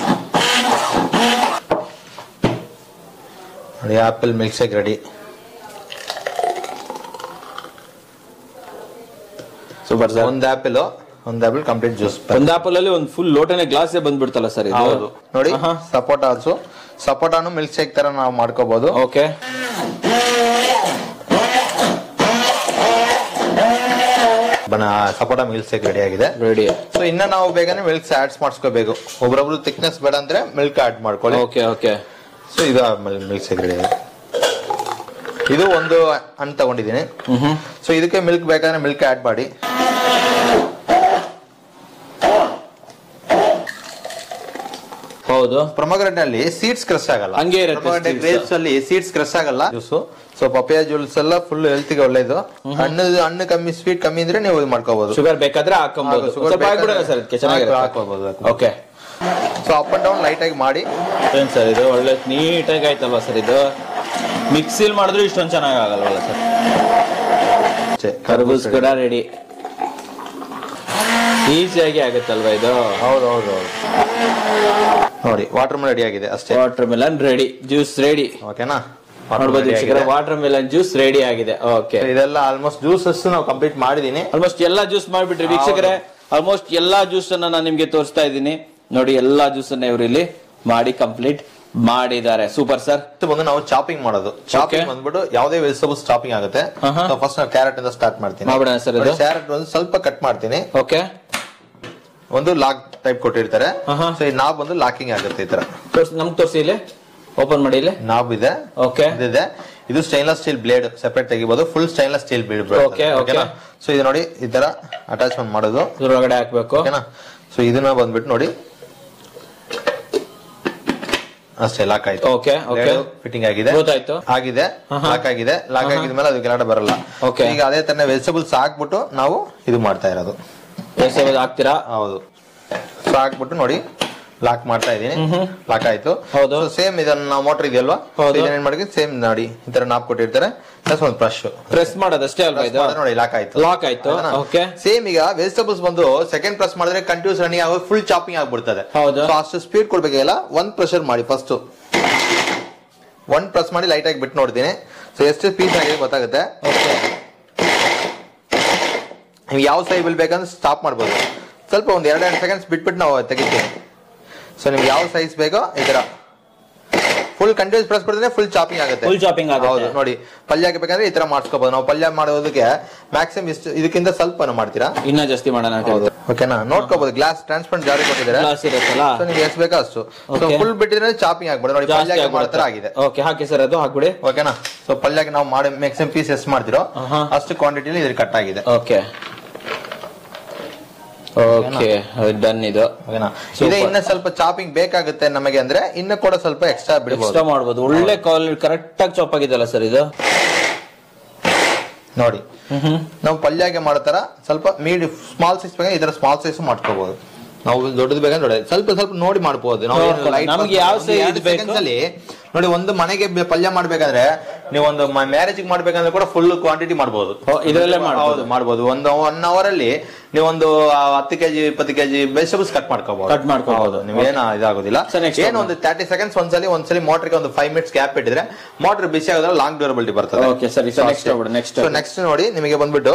ನೋಡಿ. Apple milk shake ready. Super sir. ಒಂದು ಆಪಲ್ ಕಂಪ್ಲೀಟ್ ಜ್ಯೂಸ್. ಒಂದು ಆಪಲ್ ಅಲ್ಲಿ ಒಂದು ಫುಲ್ ಲೋಟನೆ ಗ್ಲಾಸ್ ಬಂದ್ಬಿಡ್ತಲ್ಲ ಸರ್? ಹೌದು ನೋಡಿ. ಸಪೋಟಾನು ಮಿಲ್ಕ್ ಶೇಕ್ ತರ ನಾವು ಮಾಡ್ಕೋಬಹುದು. ಓಕೆ, ಸಪೋಟಾ ಮಿಲ್ಕ್ ಶೇಕ್ ರೆಡಿ ಆಗಿದೆ. ಸೊ ಇನ್ನ ನಾವು ಬೇಗನೆ ಮಿಲ್ಕ್ ಆಡ್ಸ್ ಮಾಡಿಸ್ಕೋಬೇಕು. ಒಬ್ರೊಬ್ರು ಥಿಕ್ನೆಸ್ ಬೇಡ ಅಂದ್ರೆ ಮಿಲ್ಕ್ ಆಡ್ ಮಾಡ್ಕೊಳ್ಳಿ. Okay okay. ಸೊ ಇದು ಮಿಲ್ಕ್ ಶೇಕ್ ರೆಡಿ ಆಗಿದೆ. ಇದು ಒಂದು ಹಣ್ಣು ತಗೊಂಡಿದ್ದೀನಿ. ಸೊ ಇದಕ್ಕೆ ಮಿಲ್ಕ್ ಬೇಕಾದ್ರೆ ಮಿಲ್ಕ್ ಆಡ್ ಮಾಡಿ. ಹೌದು. ಪ್ರೊಮೊಗ್ರಾನೇಟ್ ಅಲ್ಲಿ ಸೀಡ್ಸ್ ಕ್ರಶ್ ಆಗಲ್ಲ, ಹಂಗೆ ಇರುತ್ತೆ. ಗ್ರೇಪ್ಸ್ ಅಲ್ಲಿ ಸೀಡ್ಸ್ ಕ್ರಶ್ ಆಗಲ್ಲ. ಜ್ಯೂಸು ಸೊ ಪಪ್ಪಾಯ ಜ್ಯೂಸ್ ಎಲ್ಲ ಫುಲ್ ಹೆಲ್ತ್ಗೆ ಒಳ್ಳೇದು. ಹಣ್ಣು ಕಮ್ಮಿ, ಸ್ವೀಟ್ ಕಮ್ಮಿ ಇದ್ರೆ ನೀವು ಇದು ಮಾಡ್ಕೋಬಹುದು. ಶುಗರ್ ಬೇಕಾದ್ರೆ ಹಾಕೊಬಹುದು. ಸರ್ ಹಾಕೋಬಹುದು. Okay. So up and down light ಆಗಿ ಮಾಡಿ ಏನ್ ಸರ್ ಇದು ಒಳ್ಳೆ ನೀಟಾಗಿ ಆಯ್ತಲ್ವಾ ಸರ್? ಇದು ಮಿಕ್ಸಿಲ್ ಮಾಡಿದ್ರು ಇಷ್ಟೊಂದು ಚೆನ್ನಾಗಿ ಆಗಲ್ವಲ್ಲ ಸರ್? ಕರ್ಬೂಸ್ ಕೂಡ ರೆಡಿ, ಈಸಿಯಾಗಿ ಆಗುತ್ತಲ್ವಾ ಇದು? ಹೌದು. ನೋಡಿ ವಾಟರ್ ಮೆಲನ್ ರೆಡಿ ಆಗಿದೆ ಅಷ್ಟೇ. Water melon ready, juice ready. ಓಕೆನಾ? ನೋಡ್ಬೋದು ವಾಟರ್ ಮೆಲನ್ ಜ್ಯೂಸ್ ರೆಡಿ ಆಗಿದೆ. ಓಕೆ, ಇದೆಲ್ಲ ಆಲ್ಮೋಸ್ಟ್ ಜ್ಯೂಸಸ್ ನಾವು ಕಂಪ್ಲೀಟ್ ಮಾಡಿದೀನಿ. ಆಲ್ಮೋಸ್ಟ್ ಎಲ್ಲಾ ಜ್ಯೂಸ್ ಮಾಡ್ಬಿಟ್ರಿ ವೀಕ್ಷಕರೇ. ಆಲ್ಮೋಸ್ಟ್ ಎಲ್ಲಾ ಜ್ಯೂಸ್ ಅನ್ನ ನಾನು ನಿಮ್ಗೆ ತೋರಿಸ್ತಾ ಇದ್ದೀನಿ. ನೋಡಿ ಎಲ್ಲಾ ಜ್ಯೂಸ್ ಅನ್ನ ಇವರು ಇಲ್ಲಿ ಮಾಡಿ ಕಂಪ್ಲೀಟ್ ಮಾಡಿದ್ದಾರೆ. Super sir. ಬಂದು ನಾವು ಚಾಪಿಂಗ್ ಮಾಡೋದು. ಚಾಪಿಂಗ್ ಬಂದ್ಬಿಟ್ಟು ಯಾವುದೇ ವೆಜಿಟೇಬಲ್ಸ್ ಚಾಪಿಂಗ್ ಆಗುತ್ತೆ. ಫಸ್ಟ್ ನಾನು ಕ್ಯಾರೆಟ್ ಇಂದ ಸ್ಟಾರ್ಟ್ ಮಾಡ್ತೀನಿ. ಕ್ಯಾರೆಟ್ ಒಂದು ಸ್ವಲ್ಪ ಕಟ್ ಮಾಡ್ತೀನಿ. ಓಕೆ. ಒಂದು ಲಾಕ್ ಟೈಪ್ ಕೊಟ್ಟಿರ್ತಾರೆ. ಸೊ ಈ ನಾಬ್ ಒಂದು ಲಾಕಿಂಗ್ ಆಗುತ್ತೆ ಈ ತರ. ನಮ್ಗೆ ತೋರಿಸಿ, ಇಲ್ಲಿ ಓಪನ್ ಮಾಡಿ. ಇಲ್ಲಿ ನಾಬ್ ಇದೆ. ಓಕೆ, ಇದೆ. ಇದು ಸ್ಟೈನ್ಲೆಸ್ ಸ್ಟೀಲ್ ಬ್ಲೇಡ್ ಸೆಪರೇಟ್ ತೆಗಿಬಹುದು. Full stainless steel blade. ಓಕೆನಾ? ಸೊ ಇದು ನೋಡಿ ಈ ತರ ಅಟ್ಯಾಚ್ಮೆಂಟ್ ಮಾಡೋದು, ಒಳಗಡೆ ಹಾಕ್ಬೇಕು. ಓಕೆನಾ? ಸೊ ಇದನ್ನ ಬಂದ್ಬಿಟ್ಟು ನೋಡಿ ಅಷ್ಟೇ, ಲಾಕ್ ಆಯ್ತು. ಓಕೆ, ಫಿಟ್ಟಿಂಗ್ ಆಗಿದೆ. ಆಗಿದೆ, ಲಾಕ್ ಆಗಿದೆ. ಲಾಕ್ ಆಗಿದ್ಮೇಲೆ ಅದು ಕೆಳಗಡೆ ಬರಲ್ಲ. ಈಗ ಅದೇ ತರ ವೆಜಿಟೇಬಲ್ಸ್ ಹಾಕ್ಬಿಟ್ಟು ನಾವು ಇದು ಮಾಡ್ತಾ ಇರೋದು. ವೆಜಿಟೇಬಲ್ ಹಾಕ್ತೀರಾ? ಹೌದು. ಸೊ ಹಾಕ್ಬಿಟ್ಟು ನೋಡಿ ಲಾಕ್ ಮಾಡ್ತಾ ಇದೀನಿ. ಲಾಕ್ ಆಯ್ತು. ಹೌದು. ಸೇಮ್ ಇದನ್ನ ನಾವು ಮೋಟರ್ ಇದೆಯಲ್ವಾ, ಏನ್ ಮಾಡಿ ಸೇಮ್ ನೋಡಿ ಈ ತರ ನಾಪ್ ಕೊಟ್ಟಿರ್ತಾರೆ. ಪ್ಲಸ್ ಒಂದು ಪ್ರೆಸ್ ಮಾಡೋದಷ್ಟೇ ಅಲ್ವಾ ಇದು? ನೋಡಿ ಲಾಕ್ ಆಯ್ತು. ಲಾಕ್ ಆಯ್ತು. ಓಕೆ. ಸೇಮ್ ಈಗ ವೆಜಿಟೇಬಲ್ಸ್ ಬಂದು ಸೆಕೆಂಡ್ ಪ್ರೆಸ್ ಮಾಡಿದ್ರೆ ಕಂಟಿನ್ಯೂಸ್ ರನ್ನಿಂಗ್ ಆಗಿ ಫುಲ್ ಚಾಪಿಂಗ್ ಆಗ್ಬಿಡ್ತದೆ. ಹೌದು. ಅಷ್ಟು ಸ್ಪೀಡ್ ಕೊಡ್ಬೇಕಿಲ್ಲ. ಒಂದ್ ಪ್ರೆಷರ್ ಮಾಡಿ, ಫಸ್ಟ್ ಒಂದ್ ಪ್ರೆಸ್ ಮಾಡಿ ಲೈಟ್ ಆಗಿ ಬಿಟ್ಟು ನೋಡ್ತೀನಿ. ಸೊ ಎಷ್ಟು ಪೀಸ್ ಆಗಿದೆ ಗೊತ್ತಾಗುತ್ತೆ. ನೀವು ಯಾವ ಸೈಜ್ ಬೇಕಂದ್ರೆ ಸ್ಟಾಪ್ ಮಾಡ್ಬೋದು. ಸ್ವಲ್ಪ ಒಂದ್ 2 ಸೆಕೆಂಡ್ಸ್ ಬಿಟ್ಬಿಟ್ಟು ನಾವು ತೆಗಿತೀವಿ. ಸೊ ನಿಮ್ಗೆ ಯಾವ ಸೈಜ್ ಬೇಕೋ ಈ ತರ ಫುಲ್ ಕಂಟಿನ್ಯೂಸ್ ಪ್ರೆಸ್ ಕೊಡಿದ್ರೆ ಫುಲ್ ಚಾಪಿಂಗ್ ಆಗುತ್ತೆ. ಹೌದು. ನೋಡಿ ಪಲ್ಯಕ್ಕೆ ಬೇಕಂದ್ರೆ ಈ ತರ ಮಾಡ್ಸ್ಕೋಬಹುದು. ನಾವು ಪಲ್ಯ ಮಾಡೋದಕ್ಕೆ ಮ್ಯಾಕ್ಸಿಮಮ್ ಇಷ್ಟು, ಇದಕ್ಕಿಂತ ಸ್ವಲ್ಪ ಮಾಡ್ತೀರಾ, ಇನ್ನ ಜಾಸ್ತಿ ಮಾಡೋಣ. ಓಕೆನಾ? ನೋಡ್ಕೋಬಹುದು. ಗ್ಲಾಸ್ ಟ್ರಾನ್ಸ್ಪರೆಂಟ್ ಜಾರಿ ಕೊಟ್ಟಿದ್ದಾರೆ. ಸೊ ನಿಮ್ಗೆ ಎಷ್ಟು ಬೇಕೋ ಅಷ್ಟು. ಸೊ ಫುಲ್ ಬಿಟ್ಟಿದ್ರೆ ಚಾಪಿಂಗ್ ಆಗ್ಬಿಡುತ್ತೆ. ನೋಡಿ ಪಲ್ಯಕ್ಕೆ ಮಾಡೋ ತರ ಆಗಿದೆ. ಓಕೆ, ಹಾಕಿ ಸರ್, ಅದು ಹಾಕ್ಬಿಡಿ. ಓಕೆನಾ? ಸೊ ಪಲ್ಯಕ್ಕೆ ನಾವು ಮಾಡಿ ಮ್ಯಾಕ್ಸಿಮಮ್ ಪೀಸ್ ಎಷ್ಟು ಮಾಡ್ತಿರೋ ಅಷ್ಟು ಕ್ವಾಂಟಿಟಿಲಿ ಇದ್ರ ಕಟ್ ಆಗಿದೆ. ಓಕೆ. Okay, done. ಇದು ಇದೇ ಇನ್ನ ಸ್ವಲ್ಪ ಚಾಪಿಂಗ್ ಬೇಕಾಗುತ್ತೆ ನಮಗೆ ಅಂದ್ರೆ ಇನ್ನು ಕೂಡ ಸ್ವಲ್ಪ ಎಕ್ಸ್ಟ್ರಾ ಬಿಡಬಹುದು, ಮಾಡಬಹುದು. ಒಳ್ಳೆ ಕ್ವಾಲಿಟಿ ಕರೆಕ್ಟ್ ಆಗಿ ಚಾಪ್ ಆಗಿದೆಲ್ಲ ಸರ್ ಇದು. ನೋಡಿ ನಾವು ಪಲ್ಯಗೆ ಮಾಡತಾರ ಸ್ವಲ್ಪ ಸ್ಮಾಲ್ ಸೈಜ್ ಬೇಕಾದ್ರೆ ಇದರ ಸ್ಮಾಲ್ ಸೈಜ್ ಮಾಡ್ಕೋಬಹುದು. ನಾವು ದೊಡ್ಡದು ಬೇಕಂದ್ರೆ ಸ್ವಲ್ಪ ನೋಡಿ ಮಾಡ್ಬೋದು. ನಮ್ಗೆ ಯಾವ ಸೈಜ್ ನೋಡಿ, ಒಂದು ಮನೆಗೆ ಪಲ್ಯ ಮಾಡ್ಬೇಕಂದ್ರೆ ನೀವು ಒಂದು ಮ್ಯಾರೇಜ್ ಮಾಡ್ಬೇಕಂದ್ರೆ ಕೂಡ ಫುಲ್ ಕ್ವಾಂಟಿಟಿ ಮಾಡಬಹುದು. ಇದರಲ್ಲೇ ಮಾಡಬಹುದು. ಒಂದು 1 ಅವರ್ ಅಲ್ಲಿ ನೀವೊಂದು 10 kg 20 kg ವೆಜಿಟೇಬಲ್ಸ್ ಕಟ್ ಮಾಡ್ಕೋಬಹುದು. ನೀವೇನ ಇದಾಗೋದಿಲ್ಲ. ಏನು ಒಂದು 30 ಸೆಕೆಂಡ್ಸ್ ಒಂದ್ಸಲಿ ಮೋಟರ್ಗೆ ಒಂದು 5 ಮಿನಿಟ್ಸ್ ಗ್ಯಾಪ್ ಇಟ್ಟಿದ್ರೆ ಮೋಟರ್ ಬಿಸಿ ಆಗೋದ್ರೆ ಲಾಂಗ್ ಡ್ಯೂರಬಿಲಿಟಿ ಬರ್ತದೆ. ನೆಕ್ಸ್ಟ್ ನೋಡಿ ನಿಮಗೆ ಬಂದ್ಬಿಟ್ಟು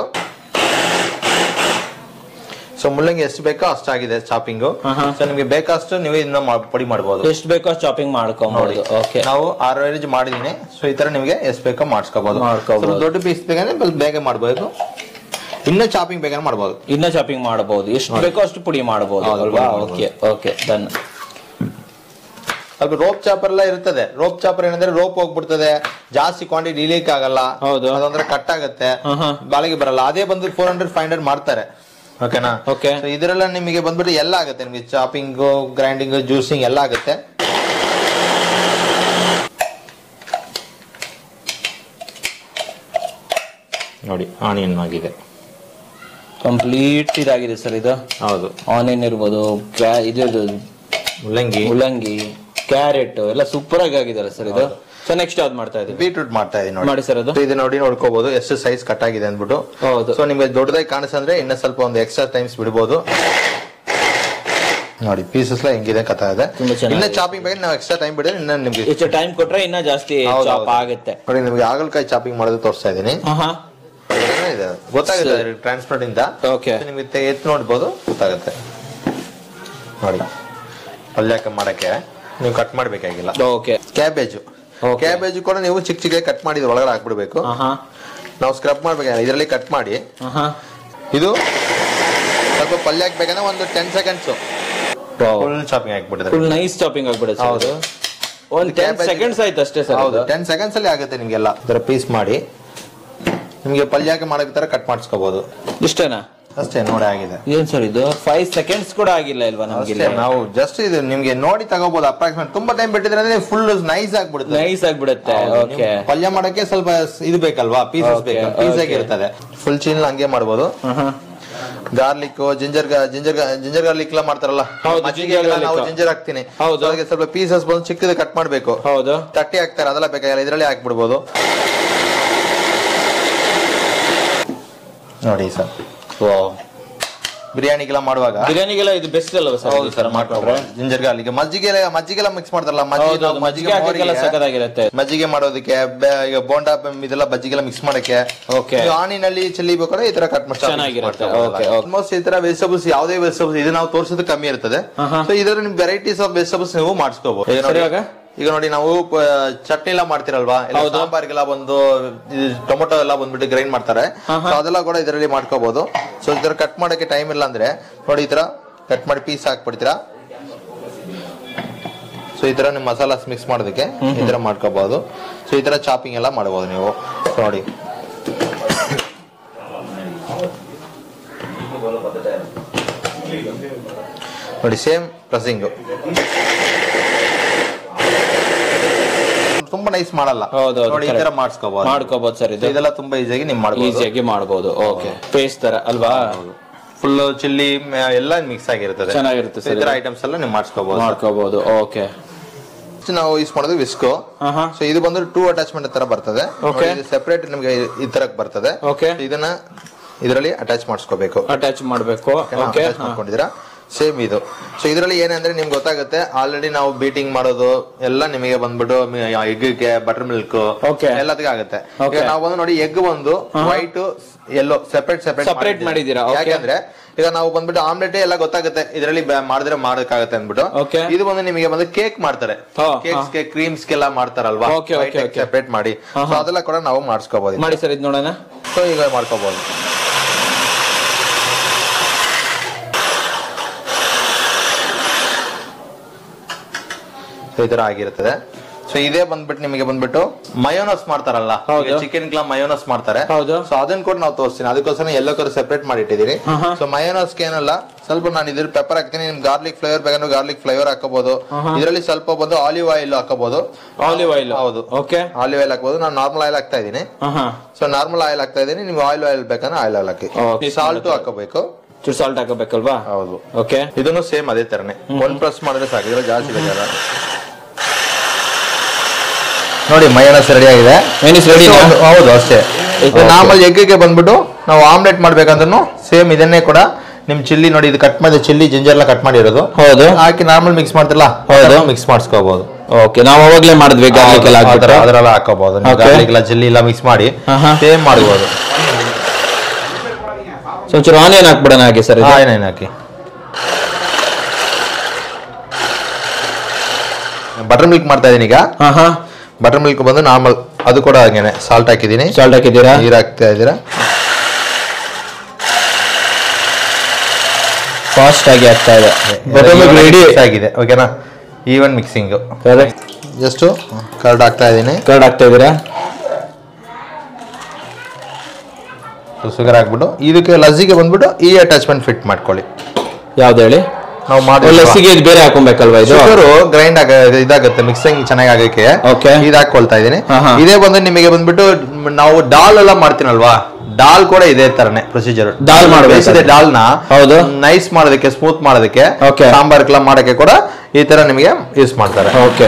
ಸೊ ಮುಲ್ಲಂಗಿ ಎಷ್ಟು ಬೇಕೋ ಅಷ್ಟಾಗಿದೆ ಚಾಪಿಂಗ್. ಸೊ ನಿಮಗೆ ಬೇಕಷ್ಟು ನೀವು ಇದನ್ನ ಪುಡಿ ಮಾಡಬಹುದು. ಎಷ್ಟು ಬೇಕೋ ಚಾಪಿಂಗ್ ಮಾಡ್ಕೊಬಹುದು. ನಾವು 6 ಮಾಡಿದೀನಿ. ಸೊ ಈ ತರ ನಿಮಗೆ ಎಷ್ಟು ಬೇಕೋ ಮಾಡಿಸ್ಕೋಬಹುದು. ದೊಡ್ಡ ಪೀಸ್ ಬೇಕಂದ್ರೆ ಬೇಗ ಮಾಡಬಹುದು. ಇನ್ನ ಚಾಪಿಂಗ್ ಬೇಕಂದ್ರೆ ಮಾಡಬಹುದು. ಎಷ್ಟು ಬೇಕೋ ಅಷ್ಟು ಪುಡಿ ಮಾಡಬಹುದು. Okay, done. ಸ್ವಲ್ಪ ರೋಪ್ ಚಾಪರ್ ಎಲ್ಲ ಇರ್ತದೆ. ರೋಪ್ ಚಾಪರ್ ಏನಂದ್ರೆ ರೋಪ್ ಹೋಗ್ಬಿಡ್ತದೆ, ಜಾಸ್ತಿ ಕ್ವಾಂಟಿಟಿ ಡಿಲೀಕ್ ಆಗಲ್ಲ. ಅದಂದ್ರೆ ಕಟ್ ಆಗುತ್ತೆ, ಬಾಳಿಗೆ ಬರಲ್ಲ. ಅದೇ ಬಂದು 400-500 ಮಾಡ್ತಾರೆ. ಓಕೆನಾ? ಇದರೆಲ್ಲ ನಿಮಗೆ ಬಂದ್ಬಿಟ್ಟು ಎಲ್ಲ ಆಗುತ್ತೆ. ನಿಮಗೆ ಚಾಪಿಂಗ್, ಗ್ರೈಂಡಿಂಗ್, ಜ್ಯೂಸಿಂಗ್ ಎಲ್ಲ ಆಗುತ್ತೆ. ನೋಡಿ ಆನಿಯನ್ ಆಗಿದೆ, ಕಂಪ್ಲೀಟ್ ಇದಾಗಿದೆ ಸರ್ ಇದು. ಹೌದು, ಆನಿಯನ್ ಇರ್ಬೋದು, ಇದು ಮುಲ್ಲಂಗಿ, ಕ್ಯಾರೆಟ್ ಎಲ್ಲ ಸೂಪರ್ ಆಗಿದೆ ಸರ್ ಇದು. ಸೊ ನೆಕ್ಸ್ಟ್ ಯಾವ್ದು ಮಾಡ್ತಾ ಇದ್ದೀವಿ? ಬೀಟ್ರೂಟ್ ಮಾಡ್ತಾ ಇದೀನಿ ಮಾಡಿ ಸರ್. ಅದು ಇದು ನೋಡಿ ನೋಡ್ಕೋಬಹುದು ಎಷ್ಟು ಸೈಜ್ ಕಟ್ ಆಗಿದೆ ಅಂದ್ಬಿಟ್ಟು. ಹೌದು. ಸೊ ನಿಮ್ಗೆ ದೊಡ್ಡದಾಗಿ ಕಾಣಿಸಂದ್ರೆ ಇನ್ನ ಸ್ವಲ್ಪ ಒಂದು ಎಕ್ಸ್ಟ್ರಾ ಟೈಮ್ಸ್ ಬಿಡಬಹುದು. ನೋಡಿ ಪೀಸಸ್ ಎಲ್ಲ ಹೆಂಗಿದೆ ಕಥಾ ಇದೆ. ಇನ್ನ ಚಾಪಿಂಗ್ ಬಗ್ಗೆ ನಾವು ಎಕ್ಸ್ಟ್ರಾ ಟೈಮ್ ಬಿಡಿದ್ರೆ ಇನ್ನ ನಿಮ್ಗೆ ಹೆಚ್ಚು ಟೈಮ್ ಕೊಟ್ರೆ ಇನ್ನ ಜಾಸ್ತಿ ಚಾಪ್ ಆಗುತ್ತೆ. ನೋಡಿ ನಿಮ್ಗೆ ಹಾಗಲಕಾಯಿ ಚಾಪಿಂಗ್ ಮಾಡೋದು ತೋರಿಸ್ತಾ ಇದೀನಿ. ಗೊತ್ತಾಗುತ್ತೆ ಟ್ರಾನ್ಸ್ಪರೆಂಟ್ ಇಂದ. ನಿಮ್ಗೆ ಎತ್ತು ನೋಡ್ಬೋದು, ಗೊತ್ತಾಗುತ್ತೆ. ನೋಡಿ ಪಲ್ಯಕ್ಕೆ ಮಾಡಕ್ಕೆ ನೀವು ಕಟ್ ಮಾಡ್ಬೇಕಾಗಿಲ್ಲ. ಕ್ಯಾಬೇಜ್ ಕೂಡ ನೀವು ಚಿಕ್ಕ ಚಿಕ್ಕ ಕಟ್ ಮಾಡಿ ಒಳಗಡೆ ಹಾಕ್ಬಿಡ್ಬೇಕು. ನಾವು ಸ್ಕ್ರಬ್ ಮಾಡ್ಬೇಕಾಗಿಲ್ಲ, ಇದರಲ್ಲಿ ಕಟ್ ಮಾಡಿ. ಇದು ಸ್ವಲ್ಪ ಪಲ್ಯ ಹಾಕ್ಬೇಕಂದ್ರೆ ಒಂದು 10 ಸೆಕೆಂಡ್ಸ್ ಫುಲ್ ಚಾಪಿಂಗ್ ಹಾಕ್ಬಿಟ್ಟಿದ್ರೆ ಫುಲ್ ನೈಸ್ ಚಾಪಿಂಗ್ ಆಗ್ಬಿಡುತ್ತೆ. ಹೌದು, ಒಂದು 10 ಸೆಕೆಂಡ್ಸ್ ಆಯ್ತು ಅಷ್ಟೇ ಸರ್. ಹೌದು, 10 ಸೆಕೆಂಡ್ಸ್ ಅಲ್ಲಿ ಆಗುತ್ತೆ ನಿಮ್ಗೆಲ್ಲ. ಇದರ ಪೀಸ್ ಮಾಡಿ ನಿಮ್ಗೆ ಪಲ್ಯಕ್ಕೆ ಮಾಡೋ ತರ ಕಟ್ ಮಾಡಿಸ್ಕೋಬಹುದು. ಇಷ್ಟೇನಾ? ಅಷ್ಟೇ ನೋಡಿ ಆಗಿದೆ. ಏನ್ ಸರ್ ಇದು 5 seconds ಕೂಡ ಆಗಿಲ್ಲ ಇಲ್ವಾ ನಮ್ಗೆ? ನಾವು ಜಸ್ಟ್ ಇದು ನಿಮ್ಗೆ ನೋಡಿ ತಗೋಬಹುದು. ಅಪ್ರಾಕ್ಸಿಮೇಟ್ ತುಂಬಾ ಟೈಮ್ ಬಿಟ್ಟಿದ್ರೆ ಅಂದ್ರೆ ಫುಲ್ ನೈಸ್ ಆಗ್ಬಿಡುತ್ತೆ. ನೈಸ್ ಆಗ್ಬಿಡುತ್ತೆ. ಓಕೆ. ಪಲ್ಯ ಮಾಡಕ್ಕೆ ಸ್ವಲ್ಪ ಇದು ಬೇಕಲ್ವಾ, ಪೀಸಸ್ ಬೇಕು, ಪೀಸ್ ಆಗಿರ್ತದೆ. ಫುಲ್ ಚೀಲ್ ಹಂಗೆ ಮಾಡಬಹುದು. ಗಾರ್ಲಿಕ್, ಜಿಂಜರ್ ಗಾರ್ಲಿಕ್ ಎಲ್ಲ ಮಾಡ್ತಾರಲ್ಲ, ನಾವು ಜಿಂಜರ್ ಹಾಕ್ತೀನಿ. ಅದಕ್ಕೆ ಸ್ವಲ್ಪ ಪೀಸಸ್ ಬಂದು ಚಿಕ್ಕದ ಕಟ್ ಮಾಡ್ಬೇಕು. ಹೌದು. ತಟ್ಟಿ ಹಾಕ್ತಾರೆ, ಅದೆಲ್ಲ ಬೇಕಾಗಿಲ್ಲ, ಇದ್ರಲ್ಲಿ ಹಾಕ್ಬಿಡ್ಬೋದು ನೋಡಿ ಸರ್. ಬಿರಿಯಾನಿಗೆಲ್ಲ ಮಾಡುವಾಗ ಬಿರಿಯಾನಿಗೆಲ್ಲ ಇದು ಬೆಸ್ಟ್ ಅಲ್ವಾ ಸರ್? ಹೌದು ಸರ್, ಮಾಡ್ಕೊಂಡ್ರೆ ಜಿಂಜರ್ ಗಾರ್ಲಿಕ್. ಮಜ್ಜಿಗೆಲ್ಲ ಮಿಕ್ಸ್ ಮಾಡ್ತಾರಲ್ಲ, ಮಜ್ಜಿಗೆ ಮಾಡೋದಕ್ಕೆ, ಈಗ ಬೋಂಡಾ ಇದೆಲ್ಲ ಬಜ್ಜಿಗೆಲ್ಲ ಮಿಕ್ಸ್ ಮಾಡಕ್ಕೆ, ಆನಿನಲ್ಲಿ ಚಿಲ್ಲಿ ಬೇಕಾದ್ರೆ ಈ ತರ ಕಟ್ ಚೆನ್ನಾಗಿರುತ್ತೆ. ಆಲ್ಮೋಸ್ಟ್ ಈ ತರ ವೆಜಿಟೇಬಲ್ಸ್, ಯಾವುದೇ ವೆಜಿಟೇಬಲ್ಸ್ ಇದು ನಾವು ತೋರಿಸೋದು ಕಮ್ಮಿ ಇರ್ತದೆ. ಸೊ ಇದರಲ್ಲಿ ನಿಮ್ ವೆರೈಟೀಸ್ ಆಫ್ ವೆಜಿಟೇಬಲ್ಸ್ ನೀವು ಮಾಡಿಸ್ಕೋಬಹುದು. ಈಗ ನೋಡಿ ನಾವು ಚಟ್ನಿ ಎಲ್ಲ ಮಾಡ್ತಿರಲ್ವಾ, ಸಾಂಬಾರ್ಗೆಲ್ಲ ಬಂದು ಟೊಮೊಟೊ ಎಲ್ಲ ಬಂದ್ಬಿಟ್ಟು ಗ್ರೈಂಡ್ ಮಾಡ್ತಾರೆ, ಅದೆಲ್ಲ ಕೂಡ ಇದರಲ್ಲಿ ಮಾಡ್ಕೋಬಹುದು. ಸೊ ಈ ತರ ಕಟ್ ಮಾಡಕ್ಕೆ ಟೈಮ್ ಇಲ್ಲ ಅಂದ್ರೆ ನೋಡಿ ಈ ತರ ಕಟ್ ಮಾಡಿ ಪೀಸ್ ಹಾಕ್ಬಿಡ್ತೀರಾ. ಸೊ ಈ ತರ ನಿಮ್ ಮಸಾಲಾಸ್ ಮಿಕ್ಸ್ ಮಾಡೋದಕ್ಕೆ ಈ ತರ ಮಾಡ್ಕೋಬಹುದು. ಸೊ ಈ ತರ ಚಾಪಿಂಗ್ ಎಲ್ಲ ಮಾಡಬಹುದು ನೀವು ನೋಡಿ. ನೋಡಿ ಸೇಮ್ ಪ್ರಸಿಂಗ್ ತುಂಬಾ ನೈಸ್ ಮಾಡಲ್ಲ ನೋಡಿ, ಈ ತರ ಮಾಡ್ಕೋಬಹುದು ಸರ್. ಇದೆಲ್ಲ ತುಂಬಾ ಈಸಿಯಾಗಿ ನೀವು ಮಾಡಬಹುದು. ಓಕೆ, ಪೇಸ್ಟ್ ತರ ಅಲ್ವಾ? ಫುಲ್ ಚಿಲ್ಲಿ ಎಲ್ಲ ಮಿಕ್ಸ್ ಆಗಿರ್ತದೆ, ಚೆನ್ನಾಗಿರುತ್ತೆ ಸರ್. ಈ ತರ ಐಟಮ್ಸ್ ಎಲ್ಲ ನೀವು ಮಾಡ್ಕೋಬಹುದು. ಓಕೆ. ನಾವು ಯೂಸ್ ಮಾಡೋದು ವಿಸ್ಕೋ. ಸೊ ಇದು ಬಂದು 2 ಅಟ್ಯಾಚ್ಮೆಂಟ್ ತರ ಬರ್ತದೆ. ಸೆಪರೇಟ್ ನಿಮ್ಗೆ ಈ ತರ ಬರ್ತದೆ. ಇದನ್ನ ಇದರಲ್ಲಿ ಅಟ್ಯಾಚ್ ಮಾಡಿಸ್ಕೋಬೇಕು. ಅಟ್ಯಾಚ್ ಮಾಡಬೇಕು. ಮಾಡ್ಕೊಂಡಿದ್ದೀರಾ ಸೇಮ್ ಇದು. ಸೊ ಇದರಲ್ಲಿ ಏನಂದ್ರೆ ನಿಮ್ಗೆ ಗೊತ್ತಾಗುತ್ತೆ, ಆಲ್ರೆಡಿ ನಾವು ಬೀಟಿಂಗ್ ಮಾಡೋದು ಎಲ್ಲ ನಿಮಗೆ ಬಂದ್ಬಿಟ್ಟು ಎಗ್ಗೆ ಬಟರ್ ಮಿಲ್ಕ್ ಎಲ್ಲದಕ್ಕೆ ಆಗುತ್ತೆ. ಈಗ ನಾವು ಬಂದು ನೋಡಿ ಎಗ್ ಒಂದು ವೈಟ್ ಎಲ್ಲೋ ಸೆಪರೇಟ್ ಮಾಡಿದೀರಾ. ಯಾಕಂದ್ರೆ ಈಗ ನಾವು ಬಂದ್ಬಿಟ್ಟು ಆಮ್ಲೆಟ್ ಎಲ್ಲ ಗೊತ್ತಾಗುತ್ತೆ ಇದರಲ್ಲಿ ಮಾಡಿದ್ರೆ ಮಾಡೋಕ್ಕಾಗತ್ತೆ ಅಂದ್ಬಿಟ್ಟು. ಇದು ಬಂದು ನಿಮಗೆ ಬಂದು ಕೇಕ್ ಮಾಡ್ತಾರೆ, ಕೇಕ್ಸ್ಗೆ ಕ್ರೀಮ್ಸ್ಗೆಲ್ಲ ಮಾಡ್ತಾರಲ್ವಾ, ಸೆಪರೇಟ್ ಮಾಡಿ. ಸೊ ಅದೆಲ್ಲ ಕೂಡ ನಾವು ಮಾಡಿಸ್ಕೋಬಹುದು. ಮಾಡಿ ಸರ್, ಇದು ನೋಡೋಣ. ಸೊ ಈಗ ಮಾಡ್ಕೋಬಹುದು. ಈ ತರ ಆಗಿರ್ತದೆ. ಸೊ ಇದೇ ಬಂದ್ಬಿಟ್ಟು ನಿಮಗೆ ಬಂದ್ಬಿಟ್ಟು ಮಯೋನಸ್ ಮಾಡ್ತಾರಲ್ಲ, ಚಿಕನ್ ಗೆಲ್ಲ ಮಯೋನಸ್ ಮಾಡ್ತಾರೆ. ಸೊ ಅದನ್ನ ಕೂಡ ನಾವು ತೋರಿಸ್ತೀನಿ, ಅದಕ್ಕೋಸ್ಕರ ಎಲ್ಲೋ ಕಡೆ ಸೆಪರೇಟ್ ಮಾಡಿ ಇಟ್ಟಿದ್ದೀನಿ. ಸೊ ಮಯೋನಸ್ ಏನಲ್ಲ, ಸ್ವಲ್ಪ ನಾನು ಇದ್ರ ಪೆಪ್ಪರ್ ಹಾಕ್ತೀನಿ. ನಿಮ್ ಗಾರ್ಲಿಕ್ ಫ್ಲೇವರ್ ಬೇಕಾದ್ರೆ ಗಾರ್ಲಿಕ್ ಫ್ಲೇವರ್ ಹಾಕೋಬಹುದು. ಇದರಲ್ಲಿ ಸ್ವಲ್ಪ ಬಂದು ಆಲಿವ್ ಆಯಿಲ್ ಹಾಕೋಬಹುದು. ಆಲಿವ್ ಆಯಿಲ್, ಹೌದು, ಆಲಿವ್ ಆಯಿಲ್ ಹಾಕಬಹುದು. ನಾನು ನಾರ್ಮಲ್ ಆಯಿಲ್ ಹಾಕ್ತಾ ಇದೀನಿ. ಸೊ ನಾರ್ಮಲ್ ಆಯಿಲ್ ಹಾಕ್ತಾ ಇದೀನಿ. ನಿಮ್ಗೆ ಆಯಿಲ್ ಬೇಕಂದ್ರೆ ಆಯಿಲ್ ಹಾಕಿ. ಸಾಲ್ಟ್ ಹಾಕೋಬೇಕು, ಸಾಲ್ಟ್ ಹಾಕಬೇಕಲ್ವಾ? ಹೌದು. ಓಕೆ, ಇದನ್ನು ಸೇಮ್ ಅದೇ ತರನೇ ಒಂದ್ ಪ್ರೆಸ್ ಮಾಡಿದ್ರೆ ಸಾಕು, ಇದ್ರಲ್ಲಿ ಜಾಸ್ತಿ ಬೇಕಾಗಲ್ಲ. ನೋಡಿ ಮಯೋನಸ್ ರೆಡಿ ಆಗಿದೆ. ಹೌದು ಅಷ್ಟೇ. ನಾರ್ಮಲ್ ಎಗ್ಗೆ ಬಂದ್ಬಿಟ್ಟು ನಾವು ಆಮ್ಲೆಟ್ ಮಾಡ್ಬೇಕಂದ್ರೂ ಸೇಮ್ ಇದನ್ನೇ ಕೂಡ ನಿಮ್ ಚಿಲ್ಲಿ ನೋಡಿ, ಇದು ಕಟ್ ಮಾಡಿದ ಚಿಲ್ಲಿ ಜಿಂಜರ್ ಎಲ್ಲ ಕಟ್ ಮಾಡಿರೋದು, ಹೌದು, ಹಾಕಿ ನಾರ್ಮಲ್ ಮಿಕ್ಸ್ ಮಾಡ್ತಿರಲ್ಲ, ಹೌದು, ಮಿಕ್ಸ್ ಮಾಡಿಸ್ಕೋಬಹುದು. ಓಕೆ, ನಾವು ಅವಾಗಲೇ ಮಾಡಿದ್ವಿ, ಗಾರ್ಲಿಕ್ ಎಲ್ಲ ಅದರೆಲ್ಲ ಹಾಕೋಬಹುದು. ಗಾರ್ಲಿಕ್ ಎಲ್ಲ ಚಿಲ್ಲಿ ಎಲ್ಲ ಮಿಕ್ಸ್ ಮಾಡಿ ಸೇಮ್ ಮಾಡಬಹುದು. ಒಂಚೂರು ಆನಿಯನ್ ಹಾಕ್ಬಿಡೋಣ ಹಾಗೆ ಸರ್. ಆನಿಯನ್ ಹಾಕಿ. ಬಟರ್ ಮಿಲ್ಕ್ ಮಾಡ್ತಾ ಇದೀನಿ ಈಗ. ಬಟರ್ ಮಿಲ್ಕ್ ಬಂದು ನಾರ್ಮಲ್, ಅದು ಕೂಡ ಹಾಗೇನೆ ಸಾಲ್ಟ್ ಹಾಕಿದೀನಿ. ಸಾಲ್ಟ್ ಹಾಕಿದ್ದೀರಾ? ನೀರು ಹಾಕ್ತಾ ಇದ್ದೀರಾ? ಫಾಸ್ಟ್ ಆಗಿ ಆಗ್ತಾ ಇದೆ. ಬಟರ್ ಮಿಲ್ಕ್ ರೆಡಿ ಆಗಿದೆ. ಓಕೆನಾ? Even mixing. ಜಸ್ಟ್ ಕರ್ಡ್ ಹಾಕ್ತಾ ಇದೀನಿ. ಕರ್ಡ್ ಹಾಕ್ತಾ ಇದ್ದೀರಾ? ಶುಗರ್ ಹಾಕ್ಬಿಟ್ಟು ಇದಕ್ಕೆ ಲಸ್ಸಿಗೆ ಬಂದ್ಬಿಟ್ಟು ಈ ಅಟ್ಯಾಚ್ಮೆಂಟ್ ಫಿಟ್ ಮಾಡ್ಕೊಳ್ಳಿ. ಯಾವ್ದು ಹೇಳಿ? ನಾವು ಮಾಡಿ ಲಸ್ಸಿಗೆ ಇದು ಬೇರೆ ಹಾಕೊಬೇಕಲ್ವಾ? ಇದು ಶುಗರ್ ಗ್ರೈಂಡ್ ಇದಾಗುತ್ತೆ, ಮಿಕ್ಸಿಂಗ್ ಚೆನ್ನಾಗಿ ಆಗಕ್ಕೆ ಇದು ಹಾಕೊಳ್ತಾ ಇದೀನಿ. ಇದೇ ಬಂದು ನಿಮಗೆ ಬಂದ್ಬಿಟ್ಟು ನಾವು ಡಾಲ್ ಎಲ್ಲ ಮಾಡ್ತೀನಲ್ವಾ, ಡಾಲ್ ಕೂಡ ಇದೇ ತರನೇ ಪ್ರೊಸೀಜರ್. ಡಾಲ್ ಮಾಡಬೇಕು. ಡಾಲ್ನ ಹೌದು ನೈಸ್ ಮಾಡೋದಕ್ಕೆ, ಸ್ಮೂತ್ ಮಾಡೋದಕ್ಕೆ, ಸಾಂಬಾರ್ ಎಲ್ಲ ಮಾಡಕ್ಕೆ ಕೂಡ ಈ ತರ ನಿಮಗೆ ಯೂಸ್ ಮಾಡ್ತಾರೆ. ಓಕೆ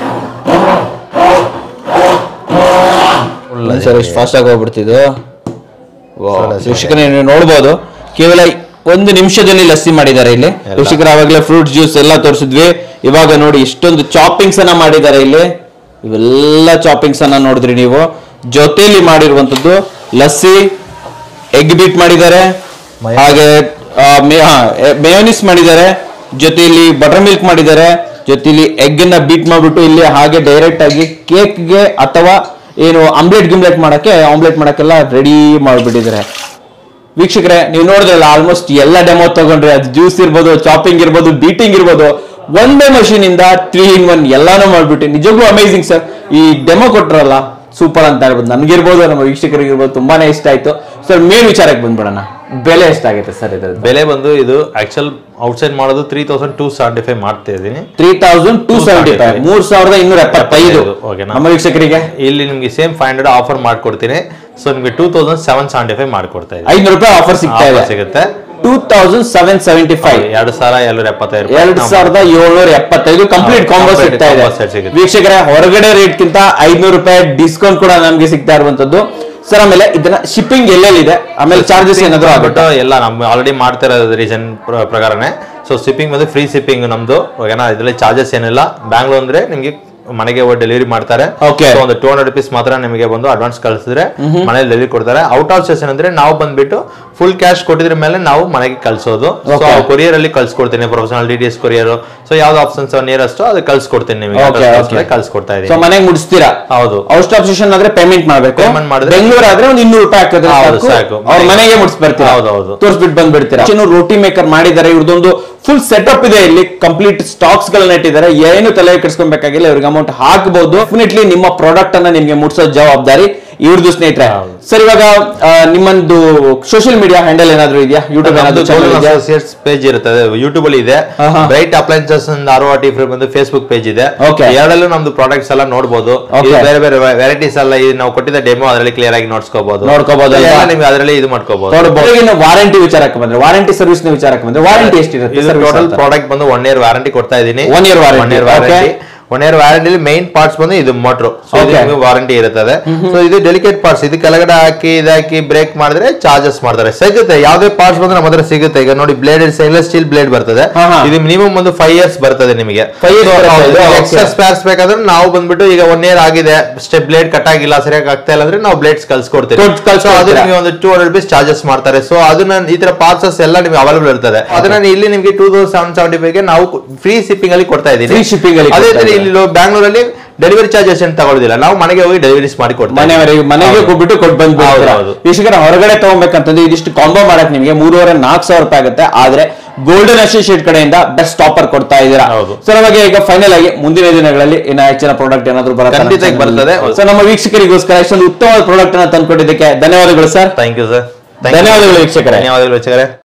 ಸರ್, ಎಷ್ಟು ಫಾಸ್ಟ್ ಆಗಿ ಹೋಗ್ಬಿಡ್ತಿದ್ದು. ವೀಕ್ಷಕರೇ ನೀವು ನೋಡ್ಬೋದು, ಕೇವಲ 1 ನಿಮಿಷದಲ್ಲಿ ಲಸ್ಸಿ ಮಾಡಿದ್ದಾರೆ ಇಲ್ಲಿ. ವೀಕ್ಷಕರ ಆವಾಗಲೇ ಫ್ರೂಟ್ ಜ್ಯೂಸ್ ಎಲ್ಲ ತೋರಿಸಿದ್ವಿ. ಇವಾಗ ನೋಡಿ ಇಷ್ಟೊಂದು ಚಾಪಿಂಗ್ಸ್ ಅನ್ನ ಮಾಡಿದ್ದಾರೆ ಇಲ್ಲಿ. ಇವೆಲ್ಲ ಚಾಪಿಂಗ್ಸ್ ಅನ್ನ ನೋಡಿದ್ರಿ ನೀವು. ಜೊತೆಲಿ ಮಾಡಿರುವಂತದ್ದು ಲಸ್ಸಿ, ಎಗ್ ಬೀಟ್ ಮಾಡಿದ್ದಾರೆ, ಹಾಗೆ ಮೇಯೋನಿಸ್ ಮಾಡಿದ್ದಾರೆ, ಜೊತೆಲಿ ಬಟರ್ ಮಿಲ್ಕ್ ಮಾಡಿದ್ದಾರೆ, ಜೊತೆಲಿ ಎಗ್ ಅನ್ನ ಬೀಟ್ ಮಾಡ್ಬಿಟ್ಟು ಇಲ್ಲಿ ಹಾಗೆ ಡೈರೆಕ್ಟ್ ಆಗಿ ಕೇಕ್ಗೆ ಅಥವಾ ಏನು ಆಮ್ಲೆಟ್ ಮಾಡಕ್ಕೆಲ್ಲ ರೆಡಿ ಮಾಡ್ಬಿಟ್ಟಿದ್ದಾರೆ. ವೀಕ್ಷಕರೇ ನೀವು ನೋಡಿದ್ರಲ್ಲ, ಆಲ್ಮೋಸ್ಟ್ ಎಲ್ಲ ಡೆಮೋ ತಗೊಂಡ್ರೆ, ಅದು ಜ್ಯೂಸ್ ಇರ್ಬೋದು, ಚಾಪಿಂಗ್ ಇರ್ಬೋದು, ಬೀಟಿಂಗ್ ಇರ್ಬೋದು, ಒಂದೇ ಮಷೀನ್ ಇಂದ 3 in 1 ಎಲ್ಲಾನು ಮಾಡ್ಬಿಟ್ಟು ನಿಜಕ್ಕೂ ಅಮೇಸಿಂಗ್ ಸರ್. ಈ ಡೆಮೋ ಕೊಟ್ರಲ್ಲ, ಸೂಪರ್ ಅಂತ ಹೇಳ್ಬೋದು. ನನ್ಗಿರ್ಬೋದು, ನಮ್ಮ ವೀಕ್ಷಕರಿಗಿರ್ಬೋದು, ತುಂಬಾನೇ ಇಷ್ಟ ಆಯ್ತು. ಸರ್ ಮೇನ್ ವಿಚಾರಕ್ಕೆ ಬಂದ್ಬಿಡೋಣ, ಬೆಲೆ ಎಷ್ಟಾಗುತ್ತೆ ಸರ್ ಇದು? ಬೆಲೆ ಬಂದು ಇದು ಆಕ್ಚುಲ್ ಔಟ್ಸೈಡ್ ಮಾಡೋದು 3275 ಮಾಡ್ತಾ ಇದೀನಿ. 3275, 3275 ನಮ್ಮ ವೀಕ್ಷಕರಿಗೆ. ಇಲ್ಲಿ ನಿಮ್ಗೆ ಸೇಮ್ 500 ಆಫರ್ ಮಾಡ್ಕೊಡ್ತೀನಿ. ಸೊ ನಿಮ್ಗೆ 2775 ಮಾಡ್ಕೊಡ್ತಾ ಇದ್ದೀನಿ. 500 ರೂಪಾಯಿ ಆಫರ್ ಸಿಗುತ್ತೆ. 2775, 2775 ಕಂಪ್ಲೀಟ್ ಕಾಂಬೋ ಸಿಗ್ತಾ ಇದೆ ವೀಕ್ಷಕರೇ. ಹೊರಗಡೆ ರೇಟ್ ಕಿಂತ 500 ರೂಪಾಯಿ ಡಿಸ್ಕೌಂಟ್ ಕೂಡ ನಮ್ಗೆ ಸಿಗ್ತಾ ಇರುವಂತದ್ದು ಸರ್. ಆಮೇಲೆ ಇದನ್ನ ಶಿಪ್ಪಿಂಗ್ ಎಲ್ಲೆಲ್ಲಿದೆ, ಆಮೇಲೆ ಚಾರ್ಜಸ್ ಏನಾದ್ರು ಆಗ್ಬಿಟ್ಟು ಎಲ್ಲ ನಮ್ಮ ಆಲ್ರೆಡಿ ಮಾಡ್ತಾ ಇರೋದು ರೀಸನ್ ಪ್ರಕಾರನೇ. ಸೊ ಶಿಪ್ಪಿಂಗ್ ಬಂದು ಫ್ರೀ ಶಿಪ್ಪಿಂಗ್ ನಮ್ದು, ಓಕೆನಾ. ಇದ್ರಲ್ಲಿ ಚಾರ್ಜಸ್ ಏನಿಲ್ಲ. ಬ್ಯಾಂಗ್ಳೂರ್ ಅಂದ್ರೆ ನಿಮ್ಗೆ ಮನೆಗೆ ಡೆಲಿವರಿ ಮಾಡ್ತಾರೆ. ಒಂದು 200 ರೂಪೀಸ್ ಮಾತ್ರ ನಿಮಗೆ ಬಂದು ಅಡ್ವಾನ್ಸ್ ಕಳಿಸಿದ್ರೆ ಮನೇಲಿ ಡೆಲಿವರಿ ಕೊಡ್ತಾರೆ. ಔಟ್ ಆಫ್ ಸ್ಟೇಷನ್ ಅಂದ್ರೆ ನಾವು ಬಂದ್ಬಿಟ್ಟು ಫುಲ್ ಕ್ಯಾಶ್ ಕೊಟ್ಟಿದ್ರ ಮೇಲೆ ನಾವು ಮನೆಗೆ ಕಳ್ಸೋದು. ಕೊರಿಯರ್ ಅಲ್ಲಿ ಕಳ್ಸಿಕೊಡ್ತೀನಿ, ಪ್ರೊಫೆಷನಲ್ DTS ಕೊರಿಯರ್. ಸೊ ಯಾವ್ದು ಆಪ್ಷನ್ಸ್ ನಿಯರೆಸ್ಟ್ ಅದು ಕಳ್ಸಿಕೊಡ್ತೀನಿ ನಿಮಗೆ, ಕಳ್ಸಿಕೊಡ್ತಾ ಇದೀನಿ. ಮನೆಗೆ ಮುಡಿಸ್ತೀರಾ? ಹೌದು. ಔಟ್ ಆಫ್ ಸ್ಟೇಷನ್ ಆದ್ರೆ ಪೇಮೆಂಟ್ ಮಾಡ್ಬೇಕು. ಬೆಂಗಳೂರು ಆದ್ರೆ ಒಂದು 200 ರೂಪಾಯಿ ಹಾಕಿದ್ರೆ ಸಾಕು, ಅವ್ರ ಮನೆಗೆ ಮುಡಿಸ್ಬರ್ತೀರಾ. ಹೌದು, ತೋರಿಸ್ಬಿಟ್ಟು ಬಂದ್ಬಿಡ್ತೀರಾ. ರೋಟಿ ಮೇಕರ್ ಮಾಡಿದ್ದಾರೆ, ಇವ್ರದೊಂದು ಫುಲ್ ಸೆಟಪ್ ಇದೆ. ಇಲ್ಲಿ ಕಂಪ್ಲೀಟ್ ಸ್ಟಾಕ್ಸ್ ಗಳನ್ನ ಇಟ್ಟಿದ್ದಾರೆ, ಏನು ತಲೆ ಕೆಡಿಸ್ಕೊಬೇಕಾಗಿಲ್ಲ. ಇವ್ರಿಗೆ ಅಮೌಂಟ್ ಹಾಕಬಹುದು. ಡೆಫಿನೆಟ್ಲಿ ನಿಮ್ಮ ಪ್ರಾಡಕ್ಟ್ ಅನ್ನ ನಿಮ್ಗೆ ಮುಟ್ಸೋ ಜವಾಬ್ದಾರಿ ಇವ್ರದ್ದು ಸ್ನೇಹಿತರೆ. ಸರ್ ಇವಾಗ ನಿಮ್ಮೊಂದು ಸೋಷಿಯಲ್ ಮೀಡಿಯಾ ಹ್ಯಾಂಡಲ್ ಏನಾದ್ರು ಇದೆಯಾ? ಯೂಟ್ಯೂಬ್ ಪೇಜ್ ಇರುತ್ತದೆ, ಯೂಟ್ಯೂಬ್ ಅಲ್ಲಿ ಇದೆ. ಬ್ರೈಟ್ ಅಪ್ಲೈನ್ಸಸ್ ROT ಬಂದು ಫೇಸ್ಬುಕ್ ಪೇಜ್ ಇದೆ. ಎರಡಲ್ಲೂ ನಮ್ದು ಪ್ರಾಡಕ್ಟ್ಸ್ ಎಲ್ಲ ನೋಡಬಹುದು. ಬೇರೆ ಬೇರೆ ವೆರೈಟೀಸ್ ಎಲ್ಲ ನಾವು ಕೊಟ್ಟಿದ್ದ ಡೆಮೋ ಅದರಲ್ಲಿ ಕ್ಲಿಯರ್ ಆಗಿ ನೋಡ್ಕೋಬಹುದು. ನಿಮ್ಗೆ ಅದರಲ್ಲಿ ಇದು ಮಾಡ್ಕೋಬಹುದು. ವಾರಂಟಿ ವಿಚಾರಕ್ಕೆ ಬಂದ್ರೆ, ವಾರಂಟಿ ಸರ್ವಿಸ್ ನ ವಿಚಾರಕ್ಕೆ ಬಂದ್ರೆ, ವಾರಂಟಿ ಎಷ್ಟಿರುತ್ತೆ? ಟೋಟಲ್ ಪ್ರಾಡಕ್ಟ್ ಬಂದು 1 year ವಾರಂಟಿ ಕೊಡ್ತಾ ಇದೀನಿ. 1 year warranty. 1 year warranty main parts ಬಂದು ಇದು ಮೋಟರ್. ಸೊ ವಾರಂಟಿ ಇರುತ್ತದೆ. ಸೊ ಇದು ಡೆಲಿಕೇಟ್ ಪಾರ್ಟ್ಸ್, ಇದು ಕೆಳಗಡೆ ಹಾಕಿ ಇದಾಕಿ ಬ್ರೇಕ್ ಮಾಡಿದ್ರೆ ಚಾರ್ಜಸ್ ಮಾಡ್ತಾರೆ. ಸಿಗುತ್ತೆ, ಯಾವ್ದೇ ಪಾರ್ಟ್ಸ್ ಬಂದ್ರೆ ನಮ್ಮ ಹತ್ರ ಸಿಗುತ್ತೆ. ಈಗ ನೋಡಿ ಬ್ಲೇಡ್ ಸ್ಟೈನ್ಲೆಸ್ ಸ್ಟೀಲ್ ಬ್ಲೇಡ್ ಬರ್ತದೆ. ಇದು ಮಿನಿಮಮ್ ಒಂದು 5 years ಬರ್ತದೆ ನಿಮಗೆ. ಎಕ್ಸ್ಟ್ರಾ ಸ್ಪೇರ್ಸ್ ಬೇಕಾದ್ರೆ ನಾವು ಬಂದ್ಬಿಟ್ಟು ಈಗ 1 year ಆಗಿದೆ, ಸ್ಟೆಪ್ ಬ್ಲೇಡ್ ಕಟ್ ಆಗಿಲ್ಲ, ಸರಿಯಾಗಿ ಆಗ್ತಾ ಇಲ್ಲ ಅಂದ್ರೆ ನಾವು ಬ್ಲೇಡ್ಸ್ ಕಳ್ಸಿಕೊಡ್ತೀವಿ. ಅದು ನಿಮಗೆ ಒಂದು 200 ರೂಪೀಸ್ ಚಾರ್ಜಸ್ ಮಾಡ್ತಾರೆ. ಸೊ ಅದನ್ನ ಈ ತರ ಪಾರ್ಟ್ಸ್ ಎಲ್ಲ ನಿಮ್ಗೆ ಅವೈಲೇಬಲ್ ಇರ್ತದೆ. ಅದನ್ನ ಇಲ್ಲಿ ನಿಮ್ಗೆ 2775 ನಾವು ಫ್ರೀ ಶಿಪ್ಪಿಂಗ್ ಅಲ್ಲಿ ಕೊಡ್ತಾ ಇದ್ದೀವಿ. ಅದೇ ತರ ಇಲ್ಲಿ ಬ್ಯಾಂಗ್ಳೂರಲ್ಲಿ ಡೆಲಿವರಿ ಚಾರ್ಜಸ್ ಏನು ತಗೊಳ್ಳೋದಿಲ್ಲ, ನಾವು ಮನೆಗೆ ಹೋಗಿ ಡೆಲಿವರೀಸ್ ಮಾಡಿ ಕೊಡ್ತೀವಿ. ಮನೆಗೆ ಹೋಗ್ಬಿಟ್ಟು ಕೊಟ್ಟು ಬಂದ್ಬಿಟ್ಟು. ವೀಕ್ಷಕರ ಹೊರಗಡೆ ತಗೋಬೇಕಂತಂದ್ರೆ ಇದಿಷ್ಟು ಕಾಂಬೋ ಮಾಡಕ್ ನಿಮಗೆ 3,500-4,000 ರೂಪಾಯಿ ಆಗುತ್ತೆ. ಆದ್ರೆ ಗೋಲ್ಡನ್ ಅಸೋಸಿಯೇಟ್ ಕಡೆಯಿಂದ ಬೆಸ್ಟ್ ಆಫರ್ ಕೊಡ್ತಾ ಇದ್ದೀರಾ. ಸರ್ ಅವಾಗ ಈಗ ಫೈನಲ್ ಆಗಿ ಮುಂದಿನ ದಿನಗಳಲ್ಲಿ ಇನ್ನ ಹೆಚ್ಚಿನ ಪ್ರಾಡಕ್ಟ್ ಏನಾದ್ರು ಬರ್ತದೆ. ಸೊ ನಮ್ಮ ವೀಕ್ಷಕರಿಗೋಸ್ಕರ ಇಷ್ಟೊಂದು ಉತ್ತಮವಾದ ಪ್ರಾಡಕ್ಟ್ ಅನ್ನ ತಂದ್ಕೊಟ್ಟಿದ್ದಕ್ಕೆ ಧನ್ಯವಾದಗಳು ಸರ್. Thank you sir. ಧನ್ಯವಾದಗಳು ವೀಕ್ಷಕರೇ. ಧನ್ಯವಾದಗಳು ವೀಕ್ಷಕರೇ.